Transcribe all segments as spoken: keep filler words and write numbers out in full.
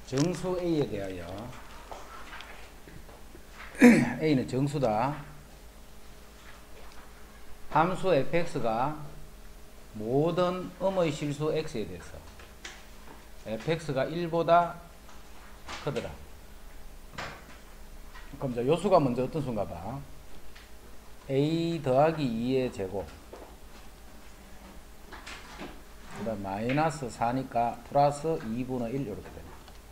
정수 A에 대하여 A는 정수다. 함수 fx가 모든 음의 실수 x에 대해서 fx가 일보다 크더라. 그럼 자, 요수가 먼저 어떤 수인가 봐. a 더하기 이의 제곱, 그 다음 마이너스 사니까 플러스 이분의 일 이렇게 됩니다.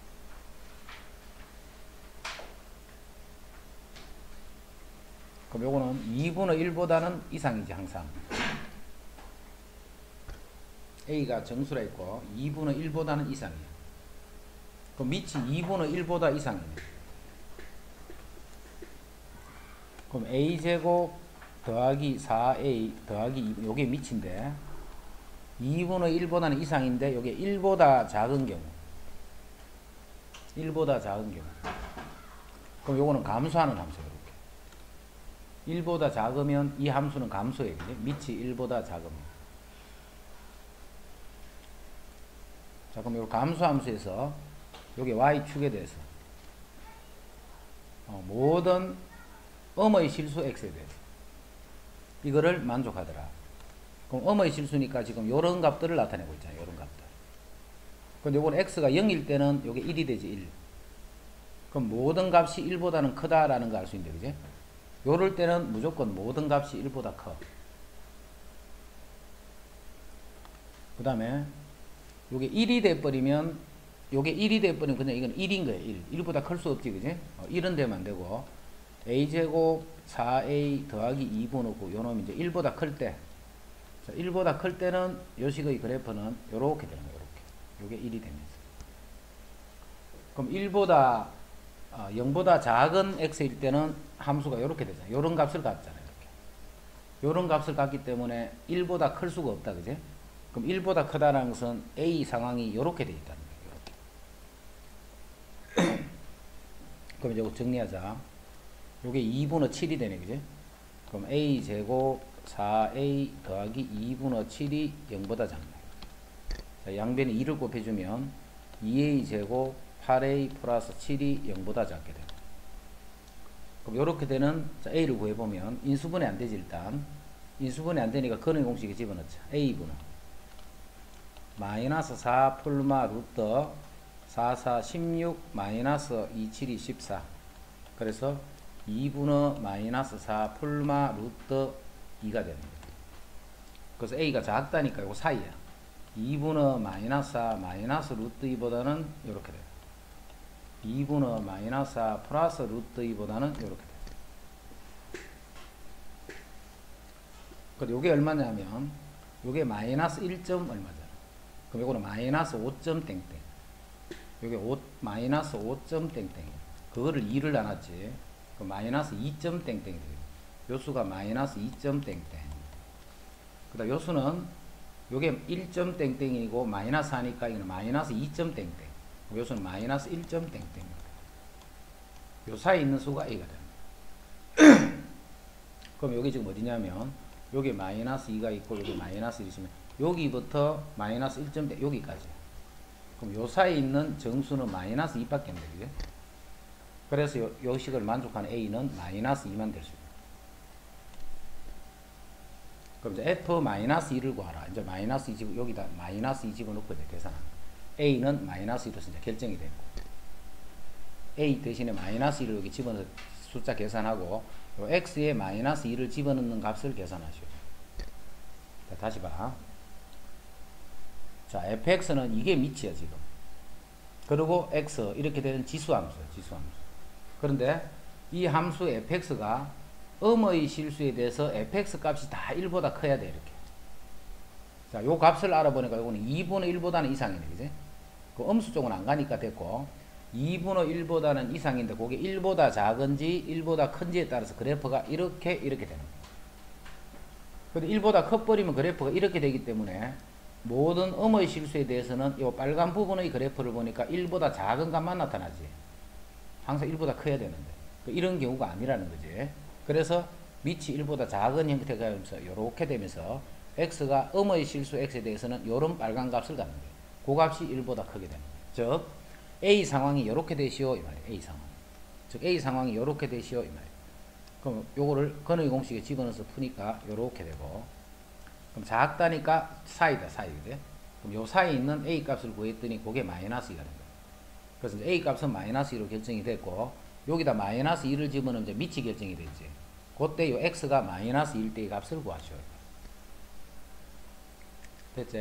그럼 요거는 이분의 일보다는 이상이지 항상. a가 정수라 있고 이분의 일보다는 이상이야. 그럼 밑이 이분의 일보다 이상이네. 그럼 a제곱 더하기 사 에이 더하기 이, 요게 밑인데 이분의 일보다는 이상인데 요게 일보다 작은 경우, 일보다 작은 경우, 그럼 요거는 감소하는 함수예요. 이렇게 일보다 작으면 이 함수는 감소예요. 밑이 일보다 작으면. 자, 그럼 요 감소함수에서 요게 y축에 대해서 어, 모든 음의 실수 x에 대해서 이거를 만족하더라. 그럼 음의 실수니까 지금 요런 값들을 나타내고 있잖아요. 요런 값들. 근데 요건 x가 영일 때는 요게 일이 되지. 일. 그럼 모든 값이 일보다는 크다라는 거 알 수 있는데, 그지? 요럴 때는 무조건 모든 값이 일보다 커. 그 다음에 요게 일이 돼버리면, 요게 일이 돼버리면 그냥 이건 일인 거예요. 일. 일보다 클 수 없지, 그지? 어, 일은 되면 안 되고, a제곱 사 에이 더하기 이분의 구, 요 놈이 이제 일보다 클 때, 자, 일보다 클 때는 요 식의 그래프는 요렇게 되는 거예요. 요렇게. 요게 일이 되면서. 그럼 일보다, 어, 영보다 작은 x일 때는 함수가 요렇게 되잖아요. 요런 값을 갖잖아요. 이렇게. 요런 값을 갖기 때문에 일보다 클 수가 없다, 그지? 그럼 일보다 크다는 것은 a 상황이 요렇게 돼 있다는 거예요. 요렇게. 그럼 이거 정리하자. 요게 이분의 칠이 되네, 그지? 그럼 a제곱 사 에이 더하기 이분의 칠이 영보다 작네. 자, 양변에 이를 곱해주면 이 에이 제곱 팔 에이 플러스 칠이 영보다 작게 돼요. 그럼 요렇게 되는, 자, a를 구해보면 인수분해 안 되지. 일단 인수분해 안 되니까 근의 공식에 집어넣자. a분은 마이너스 사 풀마 루트 사, 사, 십육 마이너스 이, 칠이 십사. 그래서 이분의 마이너스 사 풀마 루트 이가 되는 거예요. 그래서 a가 작다니까 요거 사이야. 이분의 마이너스 사 마이너스 루트 이보다는 이렇게 돼요. 이분의 마이너스 사 플러스 루트 이보다는 이렇게 돼요. 그래서 요게 얼마냐면 요게 마이너스 일 점 얼마잖아. 그럼 요거는 마이너스 오 점 땡땡. 요게 오, 마이너스 오 점 땡땡. 그거를 이를 나눴지. 그 마이너스 이 점 땡땡이 돼요. 요수가 마이너스 이 점 땡땡. 그 다음 요수는 요게 일 점 땡땡이고 마이너스 하니까 이거는 마이너스 이 점 땡땡. 요수는 마이너스 일 점 땡땡. 요 사이에 있는 수가 a가 됩니다. 그럼 여기 지금 어디냐면 요게 마이너스 이가 있고 요게 마이너스 일이시면 여기부터 마이너스 일 점 땡 여기까지. 그럼 요 사이에 있는 정수는 마이너스 이밖에 안 되죠. 그래서 요, 요 식을 만족하는 a는 마이너스 이만 될 수 있어요. 그럼 이제 f 마이너스 이를 구하라. 이제 마이너스 이 집, 여기다 마이너스 이 집어넣고 이제 계산하는 거예요. a는 마이너스 이로서 이제 결정이 되고, a 대신에 마이너스 이를 여기 집어넣어서 숫자 계산하고, 요 x에 마이너스 이를 집어넣는 값을 계산하시오. 자, 다시 봐. 자, fx는 이게 밑이야, 지금. 그리고 x, 이렇게 되는 지수함수야, 지수함수. 그런데 이 함수 fx가 음의 실수에 대해서 fx 값이 다 일보다 커야 돼, 이렇게. 자, 요 값을 알아보니까 요거는 이분의 일보다는 이상이네, 그지? 그 음수 쪽은 안 가니까 됐고, 이분의 일보다는 이상인데, 그게 일보다 작은지, 일보다 큰지에 따라서 그래프가 이렇게, 이렇게 되는 거예요. 근데 일보다 커버리면 그래프가 이렇게 되기 때문에, 모든 음의 실수에 대해서는 이 빨간 부분의 그래프를 보니까 일보다 작은 값만 나타나지. 항상 일보다 커야 되는데. 이런 경우가 아니라는 거지. 그래서 밑이 일보다 작은 형태가 되면서 이렇게 되면서 x가 음의 실수 x에 대해서는 이런 빨간 값을 갖는 거예요. 그 값이 일보다 크게 되는 거예요. 즉 A 상황이 이렇게 되시오 이 말이에요. A 상황. 즉 A 상황이 이렇게 되시오 이 말이에요. 그럼 요거를 건의 공식에 집어넣어서 푸니까 이렇게 되고, 그럼 작다니까 사이다 사이. 그래? 그럼 요 사이에 있는 A 값을 구했더니 그게 마이너스 이가 된다. 그래서 이제 A 값은 마이너스 이로 결정이 됐고, 여기다 마이너스 이를 집어넣으면 이제 밑이 결정이 되지. 그때 요 X가 마이너스 일 때의 값을 구하시오. 됐지?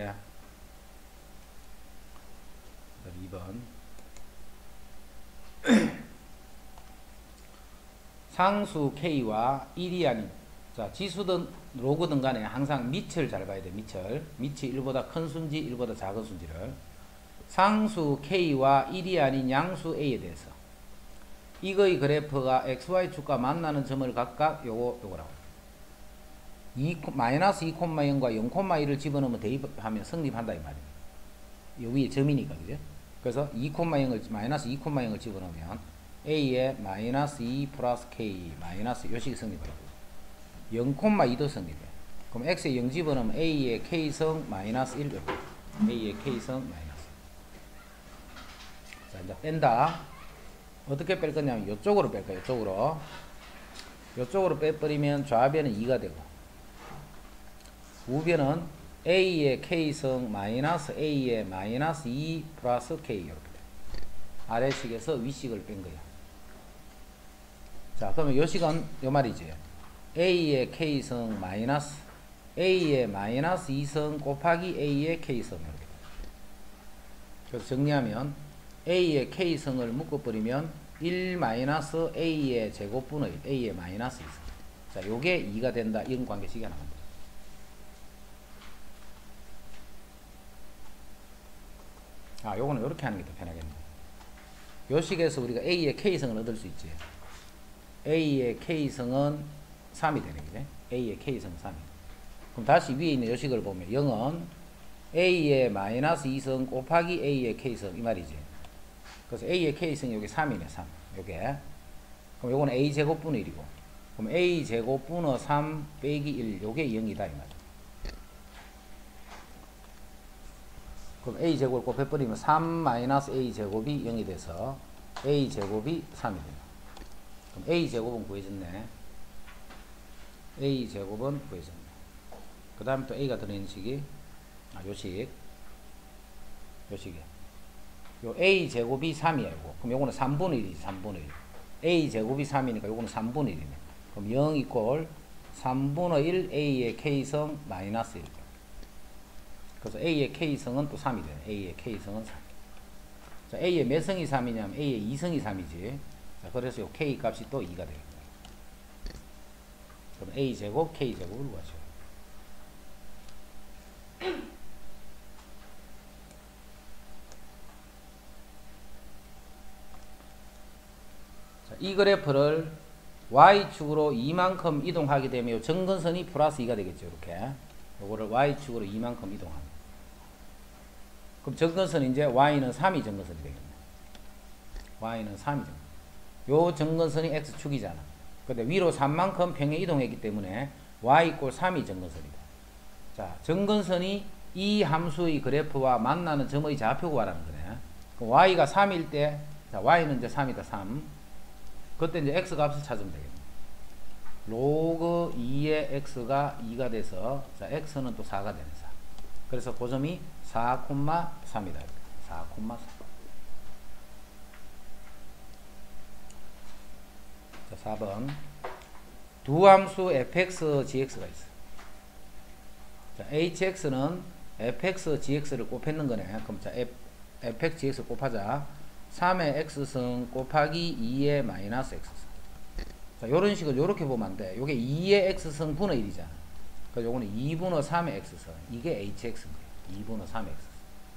이 번. 상수 K와 일이 아닌, 자, 지수든 로그든 간에 항상 밑을 잘 봐야 돼. 밑을. 밑이 일보다 큰 수인지 일보다 작은 수인지를. 상수 K와 일이 아닌 양수 A에 대해서 이거의 그래프가 엑스 와이 축과 만나는 점을 각각 요거 요거라고. 이, 마이너스 이, 영과 영, 일을 집어넣으면 대입하면 성립한다 이 말이에요. 요 위에 점이니까 그죠? 그래서 이, 영을 마이너스 이, 영을 집어넣으면 A에 마이너스 이 플러스 K 마이너스 요식이 성립해요. 영, 이도 성립해. 그럼 X에 영 집어넣으면 A에 K성 마이너스 일 이렇게. A에 K성 마이너스. 자, 이제 뺀다. 어떻게 뺄 거냐면 이쪽으로 뺄 거예요. 이쪽으로. 이쪽으로 빼버리면 좌변은 이가 되고, 우변은 A의 K성 마이너스 A의 마이너스 이 플러스 K 이렇게 돼. 아래식에서 위식을 뺀 거야. 자, 그러면 요 식은 요 말이지. A의 K성 마이너스 A의 마이너스 이성 곱하기 A의 K성 이렇게 돼. 그래서 정리하면 A의 K성을 묶어버리면 일 마이너스 A의 제곱분의 A의 마이너스 이성. 자, 요게 이가 된다. 이런 관계식이 하나 만들어요. 아, 요거는 요렇게 하는 게 더 편하겠네. 요 식에서 우리가 A의 K성을 얻을 수 있지. A의 K성은 삼이 되네, 그죠? A의 K성은 삼이. 그럼 다시 위에 있는 요 식을 보면 영은 A의 마이너스 이성 곱하기 A의 K성 이 말이지. 그래서 A의 K성이 여기 삼이네, 삼. 요게. 그럼 요거는 A 제곱분의 일이고. 그럼 A 제곱분의 삼 빼기 일. 요게 영이다, 이 말이야. 그럼 A 제곱을 곱해버리면 삼 마이너스 A 제곱이 영이 돼서 A 제곱이 삼이 됩니다. 그럼 A 제곱은 구해졌네. A 제곱은 구해졌네. 그 다음에 또 A가 들어있는 식이, 아, 요 식. 요 식이야. 요 A 제곱이 삼이야, 이거. 그럼 요거는 삼분의 일이지, 삼분의 일. A 제곱이 삼이니까 요거는 삼분의 일이네. 그럼 영 이꼴 삼분의 일 A의 K성 마이너스 일. 그래서 A의 K성은 또 삼이 되네. A의 K성은 삼. 자, A의 몇 성이 삼이냐면 A의 이 성이 삼이지. 자, 그래서 요 K 값이 또 이가 되겠다. 그럼 A 제곱, K 제곱을 구하죠. 자, 이 그래프를 Y축으로 이만큼 이동하게 되면 요 정근선이 플러스 이가 되겠죠. 이렇게. 요거를 Y축으로 이만큼 이동합니다. 그럼 정근선이 이제 Y는 삼이 정근선이 되겠네. Y는 삼이 정근선. 요 정근선이 X축이잖아. 근데 위로 삼만큼 평행 이동했기 때문에 Y 이꼴 삼이 정근선이다. 자, 정근선이 이 함수의 그래프와 만나는 점의 좌표 구하라는 거네. 그럼 Y가 삼일 때, 자, Y는 이제 삼이다, 삼. 그때 이제 X 값을 찾으면 되겠네. 로그 이의 X가 이가 돼서, 자, X는 또 사가 되는 사. 그래서 그 점이 사, 삼이다. 사, 삼. 자, 사 번. 두 함수 fx, gx가 있어. 자, hx는 fx, gx를 곱했는 거네. 그럼 자, f, fx, gx를 곱하자. 삼의 x승 곱하기 이의 마이너스 x승. 자, 요런 식으로 요렇게 보면 안 돼. 요게 이의 x승 분의 일이잖아. 그래서 요거는 이 분의 삼의 x승. 이게 hx인 거예요. 이 분의 삼의 x승.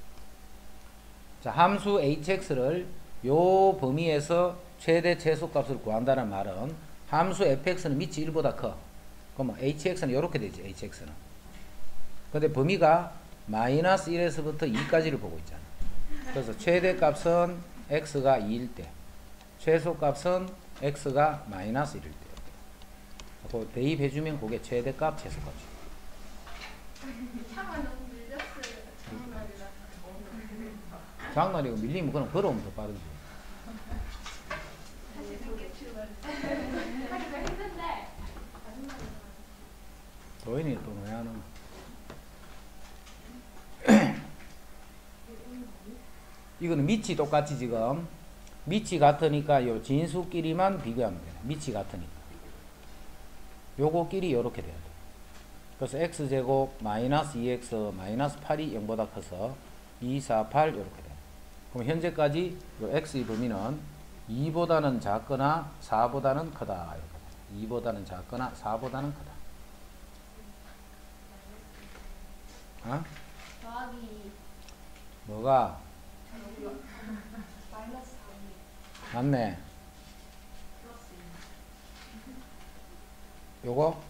자, 함수 hx를 요 범위에서 최대 최소값을 구한다는 말은 함수 fx는 밑이 일보다 커. 그러면 hx는 요렇게 되지, hx는. 근데 범위가 마이너스 일에서부터 이까지를 보고 있잖아. 그래서 최대값은 x가 이일 때, 최소값은 x가 마이너스 일일 때. 그거 대입해주면 그게 최대값, 최소값이야. 장난이고 밀리면 그럼 걸어오면 더 빠르지. 도인이 또 왜 하는? 이거는 밑이 똑같이 지금 밑이 같으니까 요 진수끼리만 비교하면 돼. 밑이 같으니까. 요거끼리 요렇게 돼야 돼. 그래서 x제곱 마이너스 이 엑스 마이너스 팔이 영보다 커서 이, 사, 팔 이렇게 돼. 그럼 현재까지 요 x의 범위는 이보다는 작거나 사보다는 크다. 이렇게 돼. 이보다는 작거나 사보다는 크다. 어? 더하기 뭐가? 마이너스 사이 맞네. 플러스 요거?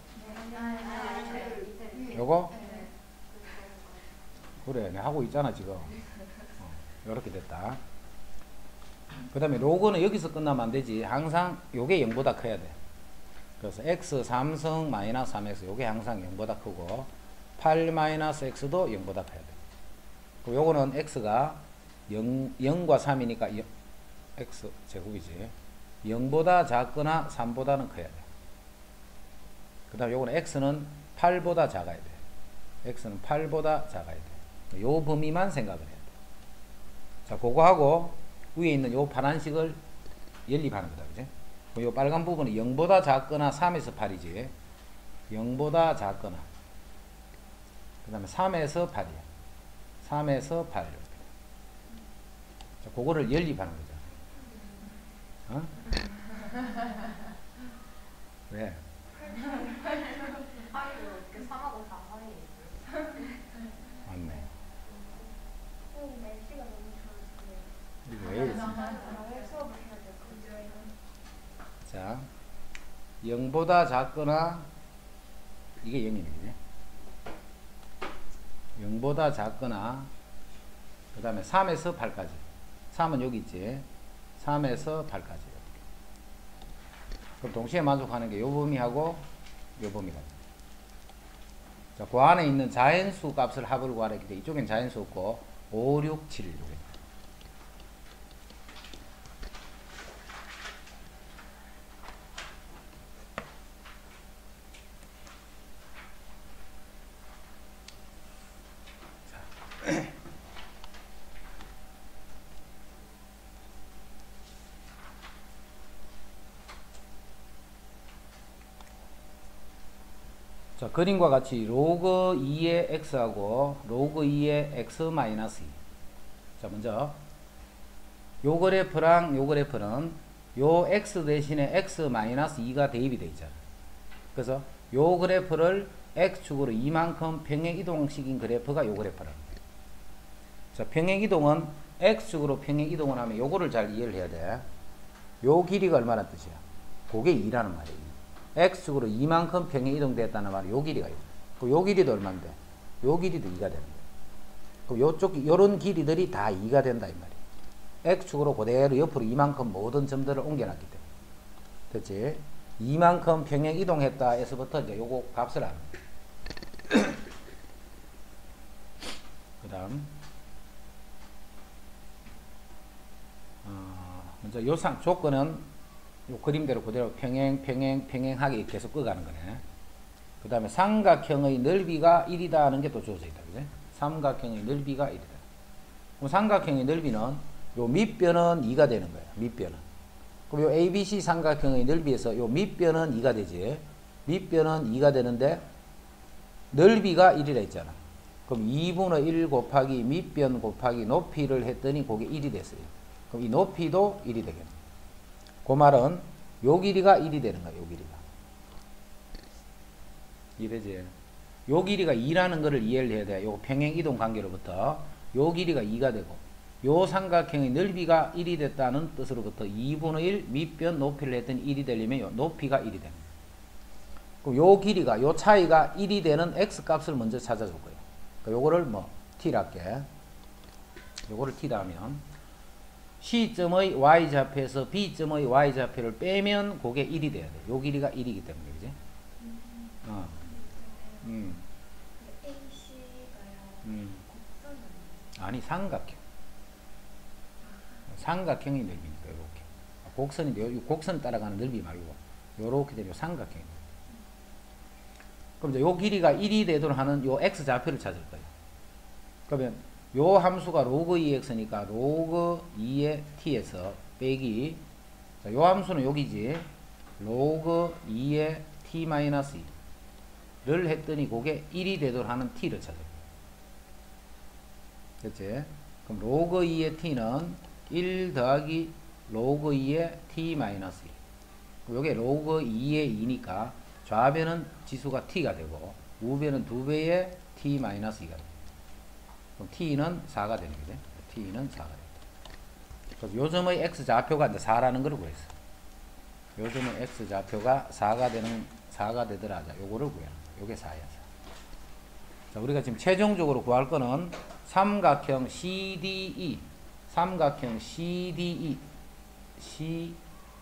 이. 요거? 네. 그래, 내가 하고 있잖아, 지금. 어, 요렇게 됐다. 그 다음에 로그는 여기서 끝나면 안 되지. 항상 요게 영보다 커야 돼. 그래서 x 삼 승 마이너스 삼 엑스 요게 항상 영보다 크고 팔 마이너스 x도 영보다 커야 돼. 그리고 요거는 x가 영, 영과 삼이니까 영, x 제곱이지. 영보다 작거나 삼보다는 커야 돼. 그 다음에 요거는 x는 팔보다 작아야 돼. x는 팔보다 작아야 돼. 요 범위만 생각을 해야 돼. 자, 그거 하고 위에 있는 요 파란색을 연립하는 거다. 그지? 요 빨간 부분은 영보다 작거나 삼에서 팔이지. 영보다 작거나. 그 다음에 삼에서 팔이야. 삼에서 팔. 이렇게. 자, 그거를 연립하는 거죠. 어? 왜? 사이를 어떻게 삼하고 사 사이에 맞네. 선생님 날씨가 너무 좋았어요. 이거 왜 이러지? 왜 수업을 해야 될까요? 자, 영보다 작거나 이게 영입니다. 영보다 작거나 그 다음에 삼에서 팔까지. 삼은 여기 있지. 삼에서 팔까지. 그럼 동시에 만족하는 게 요 범위하고 요 범위가. 자, 그 안에 있는 자연수 값을 합을 구하랬기 때문에 이쪽엔 자연수 없고 오, 육, 칠 요게. 자, 그림과 같이 로그 이의 x하고 로그 이의 x 마이너스 이. 자, 먼저 요 그래프랑 요 그래프는 요 x 대신에 x 마이너스 이가 대입이 되어 있잖아. 그래서 요 그래프를 x축으로 이만큼 평행 이동시킨 그래프가 요 그래프라는 거예요. 자, 평행 이동은 x축으로 평행 이동을 하면 요거를 잘 이해를 해야 돼. 요 길이가 얼마나 뜻이야? 그게 이라는 말이에요. x축으로 이만큼 평행 이동됐다는 말이 요 길이가 있어요. 그럼 요 길이도 얼마인데? 요 길이도 이가 되는 거예요. 그럼 요쪽, 요런 길이들이 다 이가 된다, 이 말이에요. x축으로 그대로 옆으로 이만큼 모든 점들을 옮겨놨기 때문에. 됐지? 이만큼 평행 이동했다 에서부터 이제 요거 값을 하는 거예요. 그 다음, 어, 먼저 요상 조건은 요 그림대로 그대로 평행, 평행, 평행하게 계속 꺼가는 거네. 그 다음에 삼각형의 넓이가 일이다 하는 게 또 주어져 있다. 그지? 삼각형의 넓이가 일이다. 그럼 삼각형의 넓이는 요 밑변은 이가 되는 거야. 밑변은. 그럼 요 에이비씨 삼각형의 넓이에서 요 밑변은 이가 되지. 밑변은 이가 되는데 넓이가 일이라 했잖아. 그럼 이분의 일 곱하기 밑변 곱하기 높이를 했더니 그게 일이 됐어요. 그럼 이 높이도 일이 되겠네. 그 말은 요 길이가 일이 되는 거야. 요 길이가. 이래지. 요 길이가 이라는 거를 이해를 해야 돼. 요 평행 이동 관계로부터 요 길이가 이가 되고 요 삼각형의 넓이가 일이 됐다는 뜻으로부터 이분의 일 밑변 높이를 했더니 일이 되려면 요 높이가 일이 되는 거야. 그럼 요 길이가 요 차이가 일이 되는 x 값을 먼저 찾아줄 거예요. 그러니까 요거를 뭐 t라 할게. 요거를 t다 하면 C점의 y좌표에서 B점의 y좌표를 빼면 그게 일이 돼야 돼. 요 길이가 일이기 때문에, 그지? 음. 어. 음. 에이씨가요. 음. 곡선은 아니, 삼각형. 삼각형의 넓이니까 이렇게. 곡선인데 요 곡선 따라가는 넓이 말고 요렇게 되면 삼각형. 그럼 이제 요 길이가 일이 되도록 하는 요 x 좌표를 찾을 거예요. 그러면 요 함수가 로그 이 엑스니까 로그 이의 t에서 빼기, 자, 요 함수는 여기지, 로그 이의 t 마이너스 이를 했더니 그게 일이 되도록 하는 t를 찾을 거예요. 됐지? 그럼 로그 이의 t는 일 더하기 로그 이의 t 마이너스 이. 요게 로그 이의 이니까 좌변은 지수가 t가 되고 우변은 두 배의 t 마이너스 이가 됩니다. 그럼 t는 사가 되는 거죠. t는 사가 됩니다. 그래서 요점의 x 좌표가 이제 사라는 걸 구했어. 요점의 x 좌표가 사가 되는, 사가 되더라. 자, 요거를 구해라. 요게 사야. 자, 우리가 지금 최종적으로 구할 거는 삼각형 씨디이, 삼각형 씨디이, 씨디이,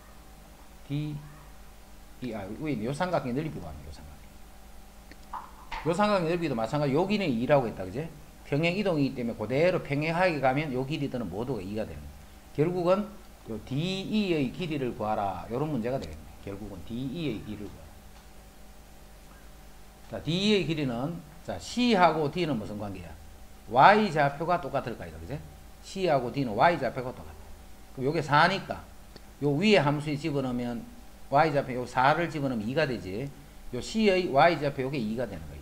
아, 위에 요 삼각형 넓이 구합니다. 요 삼각형. 요 삼각형 넓이도 마찬가지. 여기는 이라고 했다, 그지? 평행 이동이기 때문에 그대로 평행하게 가면 요 길이들은 모두가 이가 되는 거예요. 결국은 요 디이의 길이를 구하라. 요런 문제가 되겠네. 결국은 디이의 길이를 구하라. 자, 디이의 길이는, 자, C하고 D는 무슨 관계야? Y 좌표가 똑같을 거야, 그지? C하고 D는 Y 좌표가 똑같아. 그럼 요게 사니까, 요 위에 함수에 집어넣으면, Y 좌표, 요 사를 집어넣으면 이가 되지. 요 C의 Y 좌표, 요게 이가 되는 거야.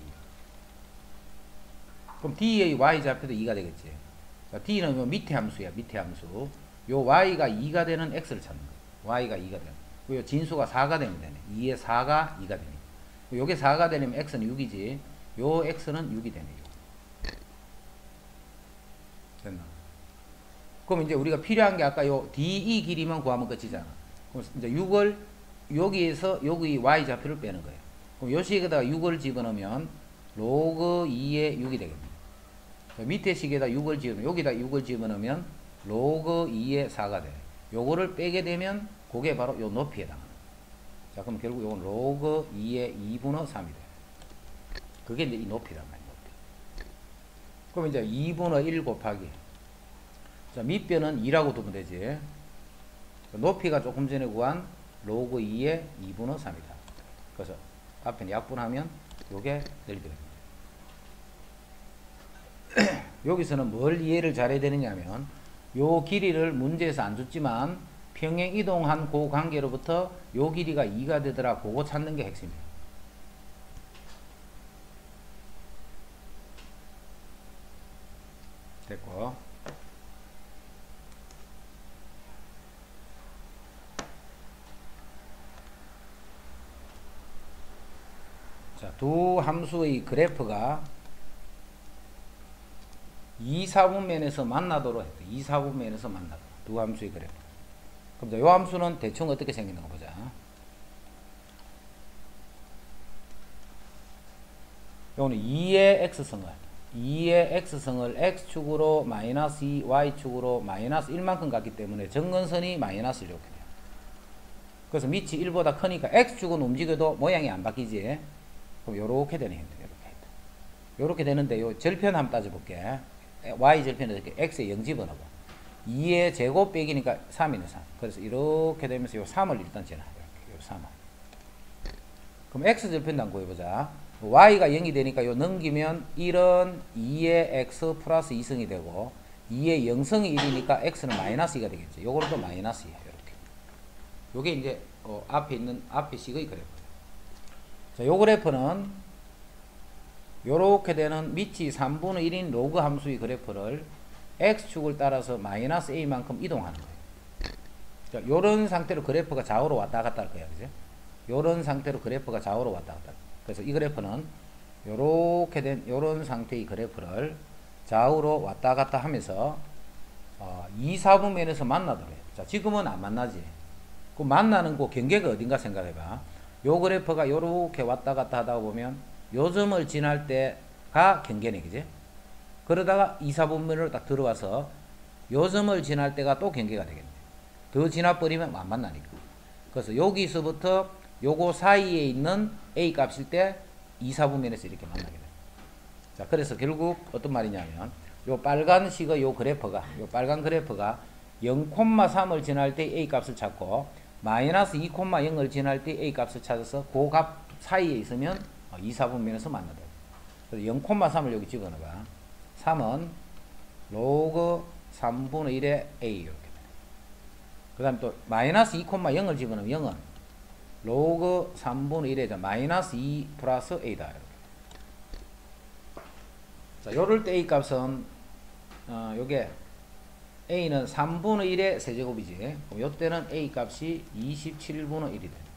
그럼 D의 Y 좌표도 이가 되겠지. 자, D는 요 밑에 함수야, 밑에 함수. 요 Y가 이가 되는 X를 찾는 거야. Y가 이가 되는. 요 진수가 사가 되면 되네. 이의 사가 이가 되네. 요게 사가 되려면 X는 육이지. 요 X는 육이 되네. 됐나? 그럼 이제 우리가 필요한 게 아까 요 디이 길이만 구하면 끝이잖아. 그럼 이제 육을 여기에서 여기 Y 좌표를 빼는 거예요. 그럼 요 식에다가 육을 집어넣으면 로그 이의 육이 되겠네. 밑에 식에다 육을 집어넣으면, 여기다 육을 집어넣으면 로그 이의 사가 돼. 요거를 빼게 되면 그게 바로 요 높이에 해당하는 거예요. 자, 그럼 결국 요건 로그 이의 이분의 삼이 돼. 그게 이제 이 높이란 말이야, 높이. 그럼 이제 이분의 일 곱하기. 자, 밑변은 이라고 두면 되지. 높이가 조금 전에 구한 로그 이의 이분의 삼이다. 그래서 앞에는 약분하면 요게 넓이가 됩니다. 여기서는 뭘 이해를 잘해야 되느냐 하면 요 길이를 문제에서 안 줬지만 평행 이동한 그 관계로부터 요 길이가 이가 되더라. 그거 찾는 게 핵심이에요. 됐고. 자, 두 함수의 그래프가 이 사분면에서 만나도록 했다. 이 사분면에서 만나도록. 두 함수의 그래프. 그럼 이 함수는 대충 어떻게 생기는 거 보자. 요거는 이의 x승을, 이의 x승을 x축으로 마이너스 이, y축으로 마이너스 일만큼 갔기 때문에 정근선이 마이너스 이렇게 돼요. 그래서 밑이 일보다 크니까 x축은 움직여도 모양이 안 바뀌지. 그럼 요렇게 되는 형태, 요렇게. 요렇게 되는데 요 절편 한번 따져볼게. y 절편에 이렇게 x에 영 집어넣어. 이의 제곱 빼기니까 삼이네, 삼. 그래서 이렇게 되면서 요 삼을 일단 지나. 이렇게, 요 삼을. 그럼 x 절편도 한번 구해보자. y가 영이 되니까 요 넘기면 일은 이의 x 플러스 이승이 되고, 이의 영승이 일이니까 x는 마이너스 이가 되겠지. 요거는 또 마이너스 이야, 이렇게. 요게 이제, 어, 앞에 있는, 앞에 식의 그래프. 자, 요 그래프는 요렇게 되는 밑이 삼분의 일인 로그 함수의 그래프를 x축을 따라서 마이너스 a만큼 이동하는 거예요. 자, 요런 상태로 그래프가 좌우로 왔다 갔다 할 거야, 그죠? 요런 상태로 그래프가 좌우로 왔다 갔다 할 거야. 그래서 이 그래프는 요렇게 된 요런 상태의 그래프를 좌우로 왔다 갔다 하면서 어, 이 사분면에서 만나더래. 자, 지금은 안 만나지. 그 만나는 그 경계가 어딘가 생각해봐. 요 그래프가 요렇게 왔다 갔다 하다 보면 요 점을 지날 때가 경계네, 그지? 그러다가 이 사분면으로 딱 들어와서 요 점을 지날 때가 또 경계가 되겠네. 더 지나버리면 안 만나니까. 그래서 여기서부터 요거 사이에 있는 a 값일 때 이 사분면에서 이렇게 만나게 돼. 자, 그래서 결국 어떤 말이냐면 요 빨간 식의 요 그래프가, 요 빨간 그래프가 영 콤마 삼을 지날 때 a 값을 찾고 마이너스 이 콤마 영을 지날 때 a 값을 찾아서 그 값 사이에 있으면 이, 사분면에서 만나다. 그래서 영 콤마 삼을 여기 집어넣어봐. 삼은 로그 삼분의 일의 a 이렇게 돼. 그 다음에 또 마이너스 이 콤마 영을 집어넣으면 영은 로그 삼분의 일의 마이너스 이 플러스 a다. 이렇게. 자, 요럴 때 a 값은 어, 요게 a는 삼분의 일의 세제곱이지. 그럼 요때는 a 값이 이십칠분의 일이 돼.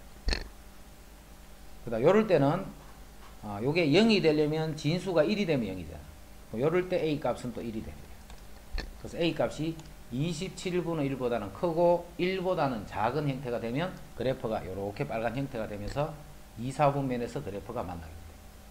그 다음 요럴 때는 어, 요게 영이 되려면 진수가 일이 되면 영이잖아. 그럼 요럴 때 a 값은 또 일이 됩니다. 그래서 a 값이 이십칠분의 일보다는 크고 일보다는 작은 형태가 되면 그래프가 요렇게 빨간 형태가 되면서 이, 사분면에서 그래프가 만나게 됩니다.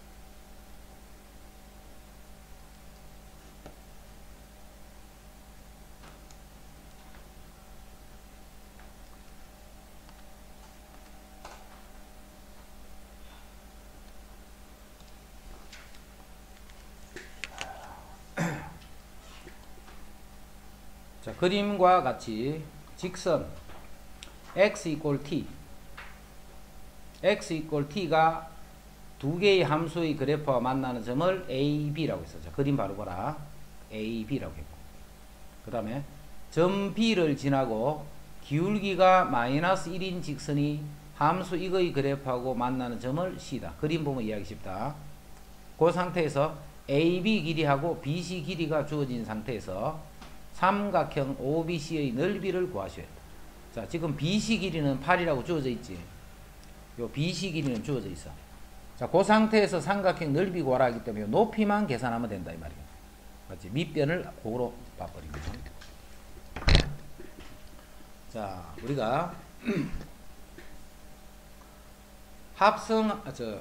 자, 그림과 같이 직선 x 이퀄 t x 이퀄 t가 두 개의 함수의 그래프와 만나는 점을 a, b라고 했어. 자, 그림 바로 보라. a, b라고 했고 그 다음에 점 b를 지나고 기울기가 마이너스 일인 직선이 함수 이거의 그래프하고 만나는 점을 c다. 그림 보면 이해하기 쉽다. 그 상태에서 a, b 길이하고 b, c 길이가 주어진 상태에서 삼각형 오비씨의 넓이를 구하셔야 돼. 자, 지금 비씨 길이는 팔이라고 주어져 있지. 요 비씨 길이는 주어져 있어. 자, 그 상태에서 삼각형 넓이 구하라 하기 때문에 높이만 계산하면 된다 이 말이야. 맞지? 밑변을 그거로 봐버리면. 자, 우리가 합성 저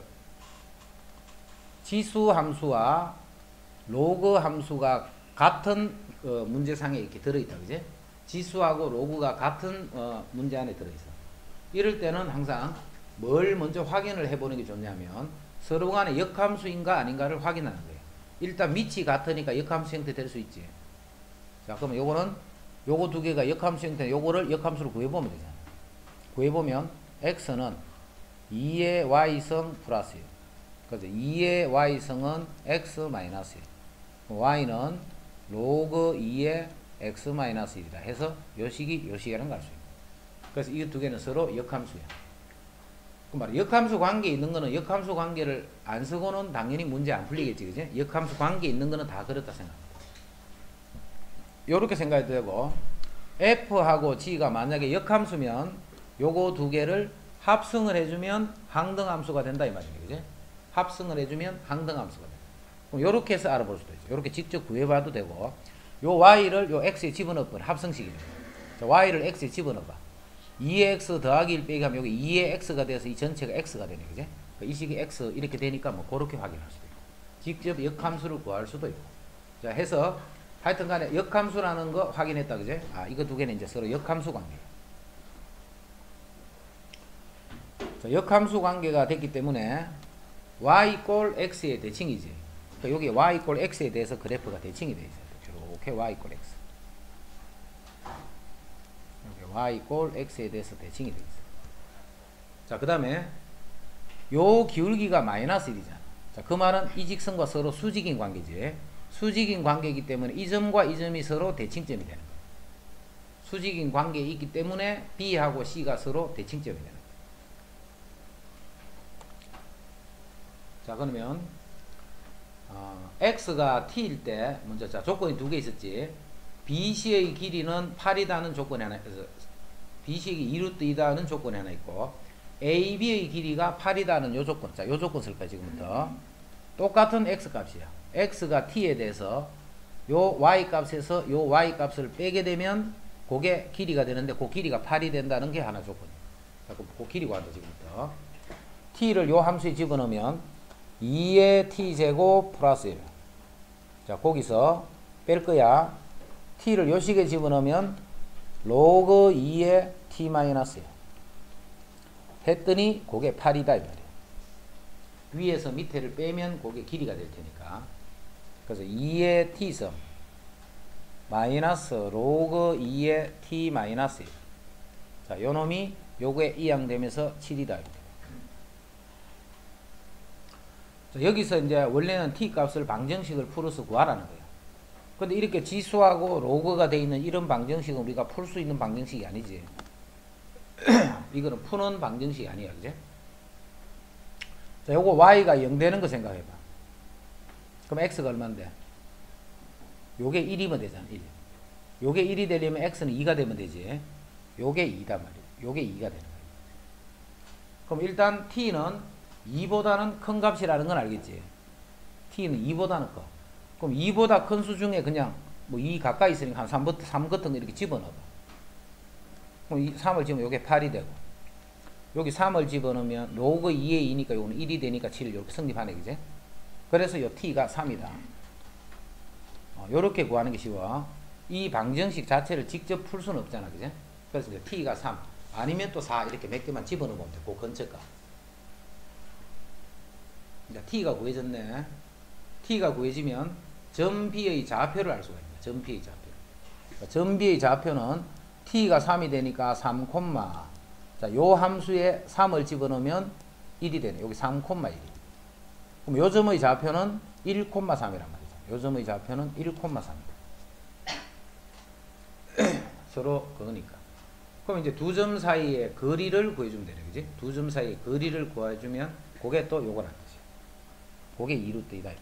지수 함수와 로그 함수가 같은 어, 문제상에 이렇게 들어있다. 그지? 지수하고 로그가 같은 어, 문제 안에 들어있어. 이럴 때는 항상 뭘 먼저 확인을 해보는 게 좋냐면 서로 간에 역함수인가 아닌가를 확인하는 거예요. 일단 밑이 같으니까 역함수 형태 될 수 있지. 자, 그러면 요거는 요거 두 개가 역함수 형태, 요거를 역함수로 구해보면 되잖아. 구해보면 x는 이의 y승 플러스예요. 그래서 이의 y승은 x 마이너스예요. y는 로그 이의 x 마이너스 일이다 해서 요식이 요식이라는 걸 알 수 있는. 그래서 이 두 개는 서로 역함수야. 그 말이야. 역함수 관계에 있는 거는 역함수 관계를 안 쓰고는 당연히 문제 안 풀리겠지. 그지? 역함수 관계에 있는 거는 다 그렇다 생각합니다. 요렇게 생각해도 되고 f하고 g가 만약에 역함수면 요거 두 개를 합성을 해주면 항등함수가 된다 이 말이에요. 그지? 합성을 해주면 항등함수가 된다. 그럼 요렇게 해서 알아볼 수도 있죠. 요렇게 직접 구해봐도 되고 요 y를 요 x에 집어넣어버려. 합성식입니다. 자, y를 x에 집어넣어봐. 이의 x 더하기 일 빼기 하면 여기 이의 x가 돼서 이 전체가 x가 되네. 그지? 이 식이 x 이렇게 되니까 뭐 그렇게 확인할 수도 있고 직접 역함수를 구할 수도 있고. 자, 해서 하여튼 간에 역함수라는 거 확인했다. 그지? 아, 이거 두 개는 이제 서로 역함수 관계. 자, 역함수 관계가 됐기 때문에 y 꼴 x의 대칭이지. 그러니까 여기 y 꼴 x에 대해서 그래프가 대칭이 되어 있어요. 이렇게 y 꼴 x. 여기 y 꼴 x에 대해서 대칭이 되어 있어요. 자, 그 다음에 요 기울기가 마이너스 일이잖아. 자, 그 말은 이 직선과 서로 수직인 관계지. 수직인 관계이기 때문에 이 점과 이 점이 서로 대칭점이 되는 거예요. 수직인 관계에 있기 때문에 b하고 c가 서로 대칭점이 되는 거예요. 자, 그러면 어, x가 t일 때 먼저 자 조건이 두 개 있었지. bc의 길이는 팔이다는 조건이 하나, bc의 이 루트 이다는 조건이 하나 있고 ab의 길이가 팔이다는 요 조건. 자, 요 조건 쓸 거야 지금부터. 똑같은 x 값이야. x가 t에 대해서 요 y 값에서 요 y 값을 빼게 되면 그게 길이가 되는데 그 길이가 팔이 된다는 게 하나 조건이야. 자, 그 길이 구한다 지금부터. t를 요 함수에 집어넣으면 이의 t제곱 플러스 일. 자, 거기서 뺄 거야. t를 요 식에 집어넣으면 로그 이의 t 마이너스야. 했더니 그게 팔이다 이 말이야. 위에서 밑에를 빼면 그게 길이가 될 테니까. 그래서 이의 t승 마이너스 로그 이의 t 마이너스 일. 자, 요 놈이 요거에 이항되면서 칠이다. 자, 여기서 이제 원래는 t 값을 방정식을 풀어서 구하라는 거예요. 근데 이렇게 지수하고 로그가 되어 있는 이런 방정식은 우리가 풀 수 있는 방정식이 아니지. 이거는 푸는 방정식이 아니야, 그지? 자, 요거 y가 영 되는 거 생각해봐. 그럼 x가 얼마인데? 요게 일이면 되잖아, 일. 요게 일이 되려면 x는 이가 되면 되지. 요게 이다 말이야. 요게 이가 되는 거야. 그럼 일단 t는 이보다는 큰 값이라는 건 알겠지? t는 이보다는 커. 그럼 이보다 큰 수 중에 그냥 뭐 이 가까이 있으니까 한 삼, 삼 같은 거 이렇게 집어넣어. 그럼 이 삼을 집으면 요게 팔이 되고, 여기 삼을 집어넣으면 로그 이에 이니까 요거는 일이 되니까 칠 이렇게 성립하네, 그지? 그래서 요 t가 삼이다. 어, 요렇게 구하는 게 쉬워. 이 방정식 자체를 직접 풀 수는 없잖아, 그지? 그래서 이제 t가 삼, 아니면 또 사 이렇게 몇 개만 집어넣으면 돼. 그 근처가. 이제 t가 구해졌네. t가 구해지면 점 b의 좌표를 알 수가 있네. 점 b의 좌표. 그러니까 점 b의 좌표는 t가 삼이 되니까 삼, 자, 요 함수에 삼을 집어넣으면 일이 되네. 여기 삼, 일. 그럼 요 점의 좌표는 일, 삼이란 말이죠. 요 점의 좌표는 일, 삼입니다. 서로 그거니까. 그럼 이제 두 점 사이의 거리를 구해주면 되네, 그지? 두 점 사이의 거리를 구해주면 그게 또 요거란 거지. 그게 이 루트 이다.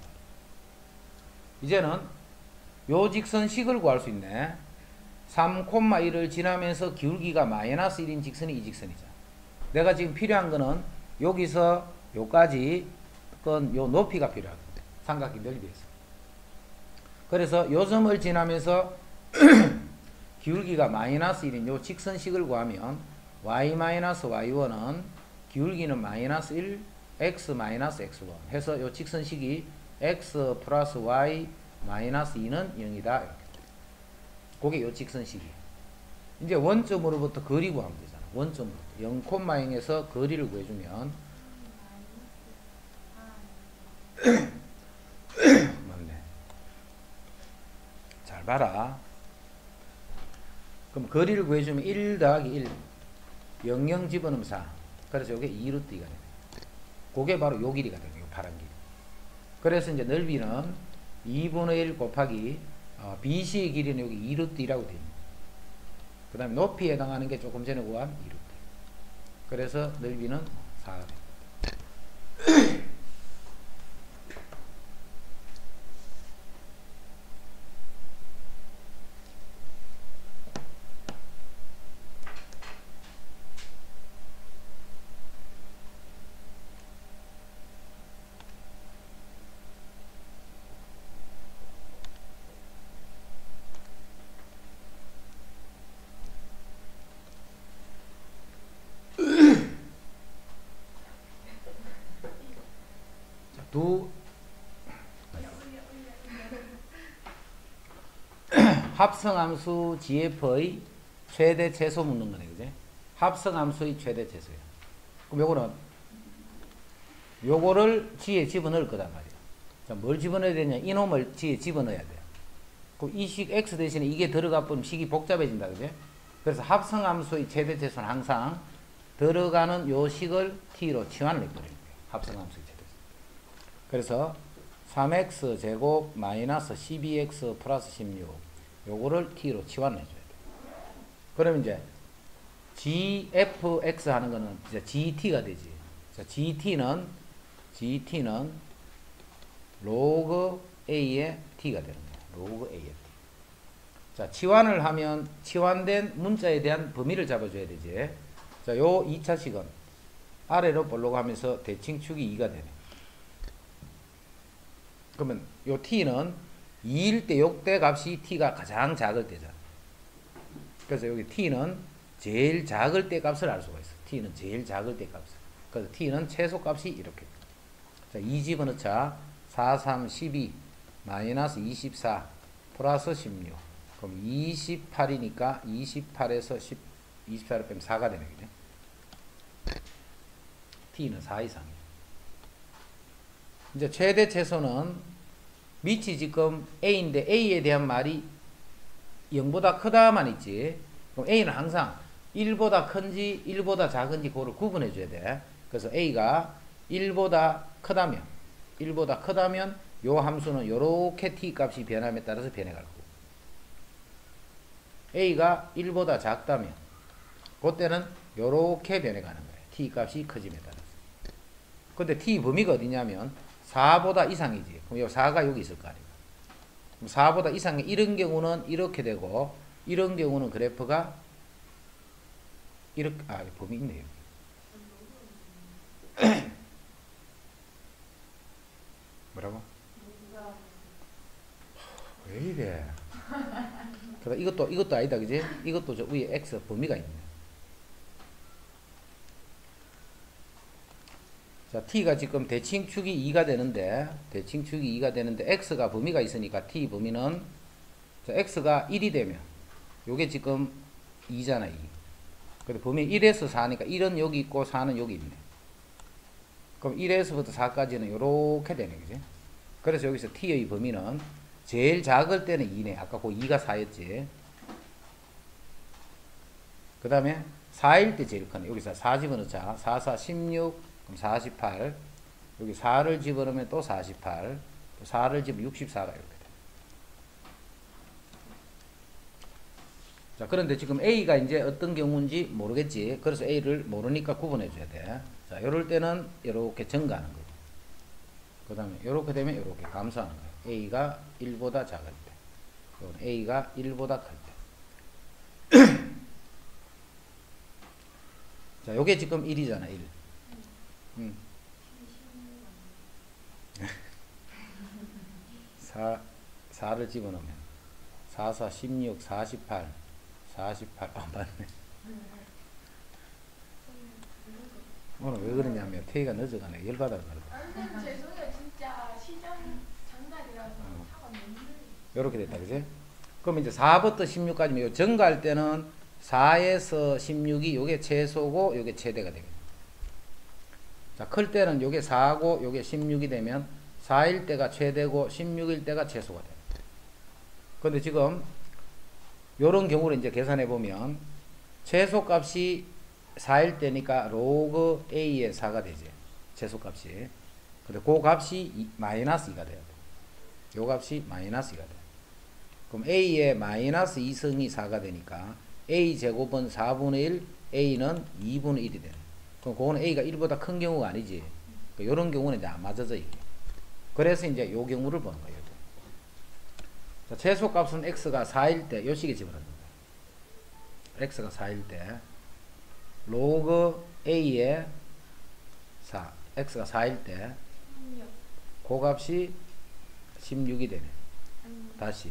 이제는 요 직선식을 구할 수 있네. 삼, 일을 지나면서 기울기가 마이너스 일인 직선이 이 직선이죠. 내가 지금 필요한 거는 여기서 요까지 건 요 높이가 필요하거든. 삼각기 넓이에서. 그래서 요 점을 지나면서 기울기가 마이너스 일인 요 직선식을 구하면 y 마이너스 와이원은 기울기는 마이너스 일, x 마이너스 엑스원 해서 요 직선식이 x 플러스 y 마이너스 이는 영이다. 이렇게. 그게 요 직선식이에요. 이제 원점으로부터 거리 구하면 되잖아. 원점으로부터 영, 영에서 거리를 구해주면 맞네. 잘 봐라. 그럼 거리를 구해주면 일 더하기 일, 영, 영 집어넣으면 사. 그래서 요게 이 루트 이가 되네. 그게 바로 요 길이가 되네. 요 파란 길이. 그래서 이제 넓이는 이분의 일 곱하기 어, 비씨의 길이는 여기 이 루트 이라고 되어 있습니다. 그 다음에 높이에 해당하는 게 조금 전에 구한 이 루트. 그래서 넓이는 사가 됩니다. 두 합성함수 지에프의 최대 최소 묻는 거네, 그지? 합성함수의 최대 최소야. 그럼 요거는 요거를 G에 집어넣을 거단 말이야. 자, 뭘 집어넣어야 되냐? 이놈을 G에 집어넣어야 돼. 그럼 이 식 X 대신에 이게 들어가 버리면 식이 복잡해진다, 그지? 그래서 합성함수의 최대 최소는 항상 들어가는 요 식을 T로 치환을 해버리는 거예요. 합성함수의 최대. 그래서 삼 엑스 제곱 마이너스 십이 엑스 플러스 십육 요거를 t로 치환을 해줘야 돼. 그러면 이제 gfx 하는 거는 이제 gt가 되지. 자, gt는 gt는 로그 a의 t가 되는 거야. 로그 a의 t. 자, 치환을 하면 치환된 문자에 대한 범위를 잡아줘야 되지. 자, 요 이 차식은 아래로 볼록 하면서 대칭축이 이가 되네. 그러면 요 t는 이일 때 요때 값이 t가 가장 작을 때잖아. 그래서 여기 t는 제일 작을 때 값을 알 수가 있어. t는 제일 작을 때 값을. 그래서 t는 최소 값이 이렇게. 자, 이 집어넣자. 사, 삼, 십이 마이너스 이십사 플러스 십육. 그럼 이십팔이니까 이십팔에서 십, 이십사를 빼면 사가 되네. 그죠? t는 사 이상이야. 이제 최대 최소는 밑이 지금 a인데 a에 대한 말이 영보다 크다만 있지. 그럼 A는 항상 일보다 큰지 일보다 작은지 그거를 구분해 줘야 돼. 그래서 A가 일보다 크다면 일보다 크다면 요 함수는 요렇게 t 값이 변함에 따라서 변해갈 거고, A가 일보다 작다면 그때는 요렇게 변해가는 거예요. t 값이 커짐에 따라서. 근데 t 범위가 어디냐면 사보다 이상이지. 그럼 요 사가 여기 있을 거 아니에요. 그럼 사보다 이상의 이런 경우는 이렇게 되고, 이런 경우는 그래프가 이렇게, 아, 범위 있네요. 뭐라고? 왜 이래? 그러다 이것도 이것도 아니다, 그지? 이것도 저 위에 x 범위가 있네. 자, t가 지금 대칭축이 이가 되는데, 대칭축이 이가 되는데 x가 범위가 있으니까 t 범위는, 자, x가 일이 되면 요게 지금 이잖아, 이. 근데 범위 일에서 사니까 일은 여기 있고 사는 여기 있네. 그럼 일에서부터 사까지는 요렇게 되네, 그지? 그래서 여기서 t의 범위는 제일 작을 때는 이네. 아까 그 이가 사였지. 그 다음에 사일 때 제일 크네. 여기서 사 집어넣자. 사, 사, 십육, 그럼 사십팔. 여기 사를 집어넣으면 또 사십팔. 또 사를 집으면 육십사가 이렇게 돼. 자, 그런데 지금 A가 이제 어떤 경우인지 모르겠지. 그래서 A를 모르니까 구분해 줘야 돼. 자, 요럴 때는 이렇게 증가하는 거고, 그 다음에 이렇게 되면 이렇게 감소하는 거예요. A가 일보다 작을 때, 이건 A가 일보다 클 때. 자, 요게 지금 일이잖아, 일. 음. 사, 사를 집어넣으면 사, 사, 십육, 사십팔, 사십팔, 아, 맞네. 오늘 왜 그러냐면 태희가 늦어가네. 열받아 그러다. 죄송해요. 진짜 시장 장날이라서 어. 차가 너무 느려요. 요렇게 됐다, 그지? 그럼 이제 사부터 십육까지면 요 증가할 때는 사에서 십육이 요게 최소고 요게 최대가 되겠네. 자, 클 때는 요게 사고 요게 십육이 되면 사일 때가 최대고 십육일 때가 최소가 돼요. 근데 지금 요런 경우를 이제 계산해 보면 최소값이 사일 때니까 로그 A의 사가 되지. 최소값이. 근데 그 값이 이, 마이너스 이가 돼요. 요 값이 마이너스 이가 돼요. 그럼 A의 마이너스 이승이 사가 되니까 A 제곱은 사분의 일, A는 이분의 일이 되네. 그럼 그거는 A가 일보다 큰 경우가 아니지. 요런 경우는 이제 안 맞아져, 이게. 그래서 이제 요 경우를 보는 거예요. 자, 최소값은 x가 사일 때, 요 식에 집어넣는다. x가 사일 때, 로그 a의 사, x가 사일 때, 그 값이 십육이 되네. 음. 다시.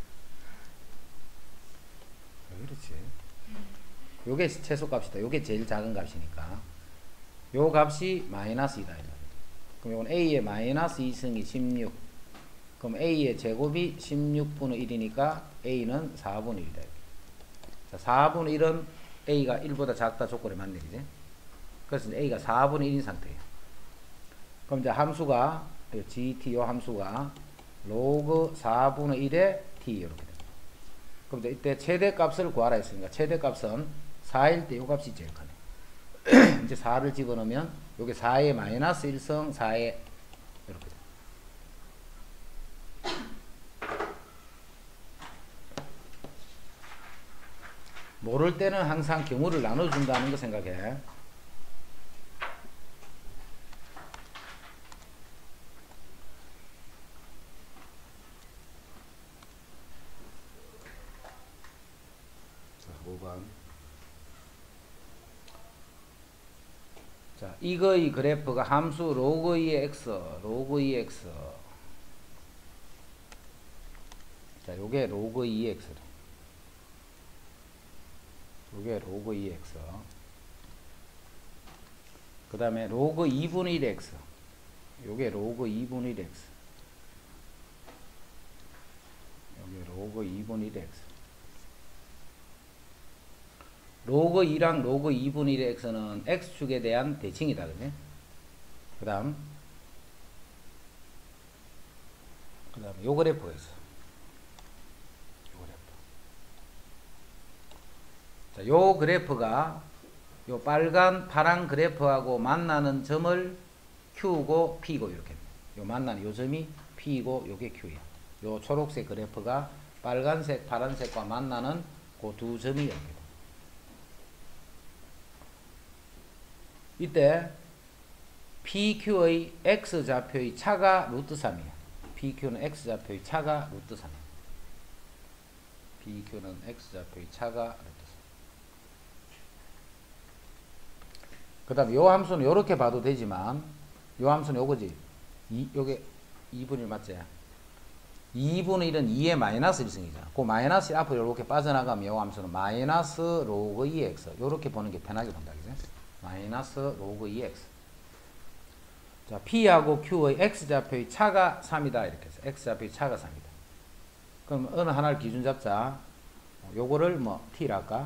왜 그렇지? 요게 최소값이다. 요게 제일 작은 값이니까. 요 값이 마이너스 이다. 그럼 이건 a의 마이너스 이승이 십육. 그럼 A의 제곱이 십육분의 일이니까 A는 사분의 일이다. 자, 사분의 일은 A가 일보다 작다 조건에 맞네, 그지? 그래서 A가 사분의 일인 상태예요. 그럼 이제 함수가, gt 요 함수가 로그 사분의 일에 t 이렇게 됩니다. 그럼 이제 이때 최대값을 구하라 했으니까 최대값은 사일 때 요 값이 제일 크네. 이제 사를 집어넣으면 요게 사의 마이너스 일성 사의 이렇게 됩니다. 모를 때는 항상 경우를 나눠준다는 거 생각해. 자, 오 번. 자, 이거의 그래프가 함수 로그 이의 x, 로그 이의 x. 자, 요게 로그 이의 x래. 요게 로그 이의 x. 그 다음에 로그 이분의 일 x. 요게 로그 이분의 일 x. 요게 로그 이분의 일 x. 로그 이랑 로그 이분의 일 x는 x축에 대한 대칭이다, 그지? 그 다음, 그 다음에 요 그래프가 있어. 요 그래프. 자, 요 그래프가 요 빨간 파란 그래프하고 만나는 점을 Q고 P고 이렇게 요 만나는 요 점이 P고 요게 Q야. 요 초록색 그래프가 빨간색 파란색과 만나는 그 두 점이 이렇게 돼. 이때 피큐의 X좌표의 차가 루트 삼이야. 피큐는 X좌표의 차가 루트 삼이야. 피큐는 X좌표의 차가 루트 삼. 그 다음에 요 함수는 요렇게 봐도 되지만 요 함수는 요거지. 이, 요게 이분의 일 맞지? 이분의 일은 이의 마이너스 일 승이잖아. 그 마이너스 앞으로 이렇게 빠져나가면 요 함수는 마이너스 로그 이 엑스. 요렇게 보는 게 편하게 본다. 그지? 마이너스 로그 이 엑스. 자, P하고 Q의 X좌표의 차가 삼이다. 이렇게 해서 X좌표의 차가 삼이다. 그럼 어느 하나를 기준 잡자. 요거를 뭐 T라 할까?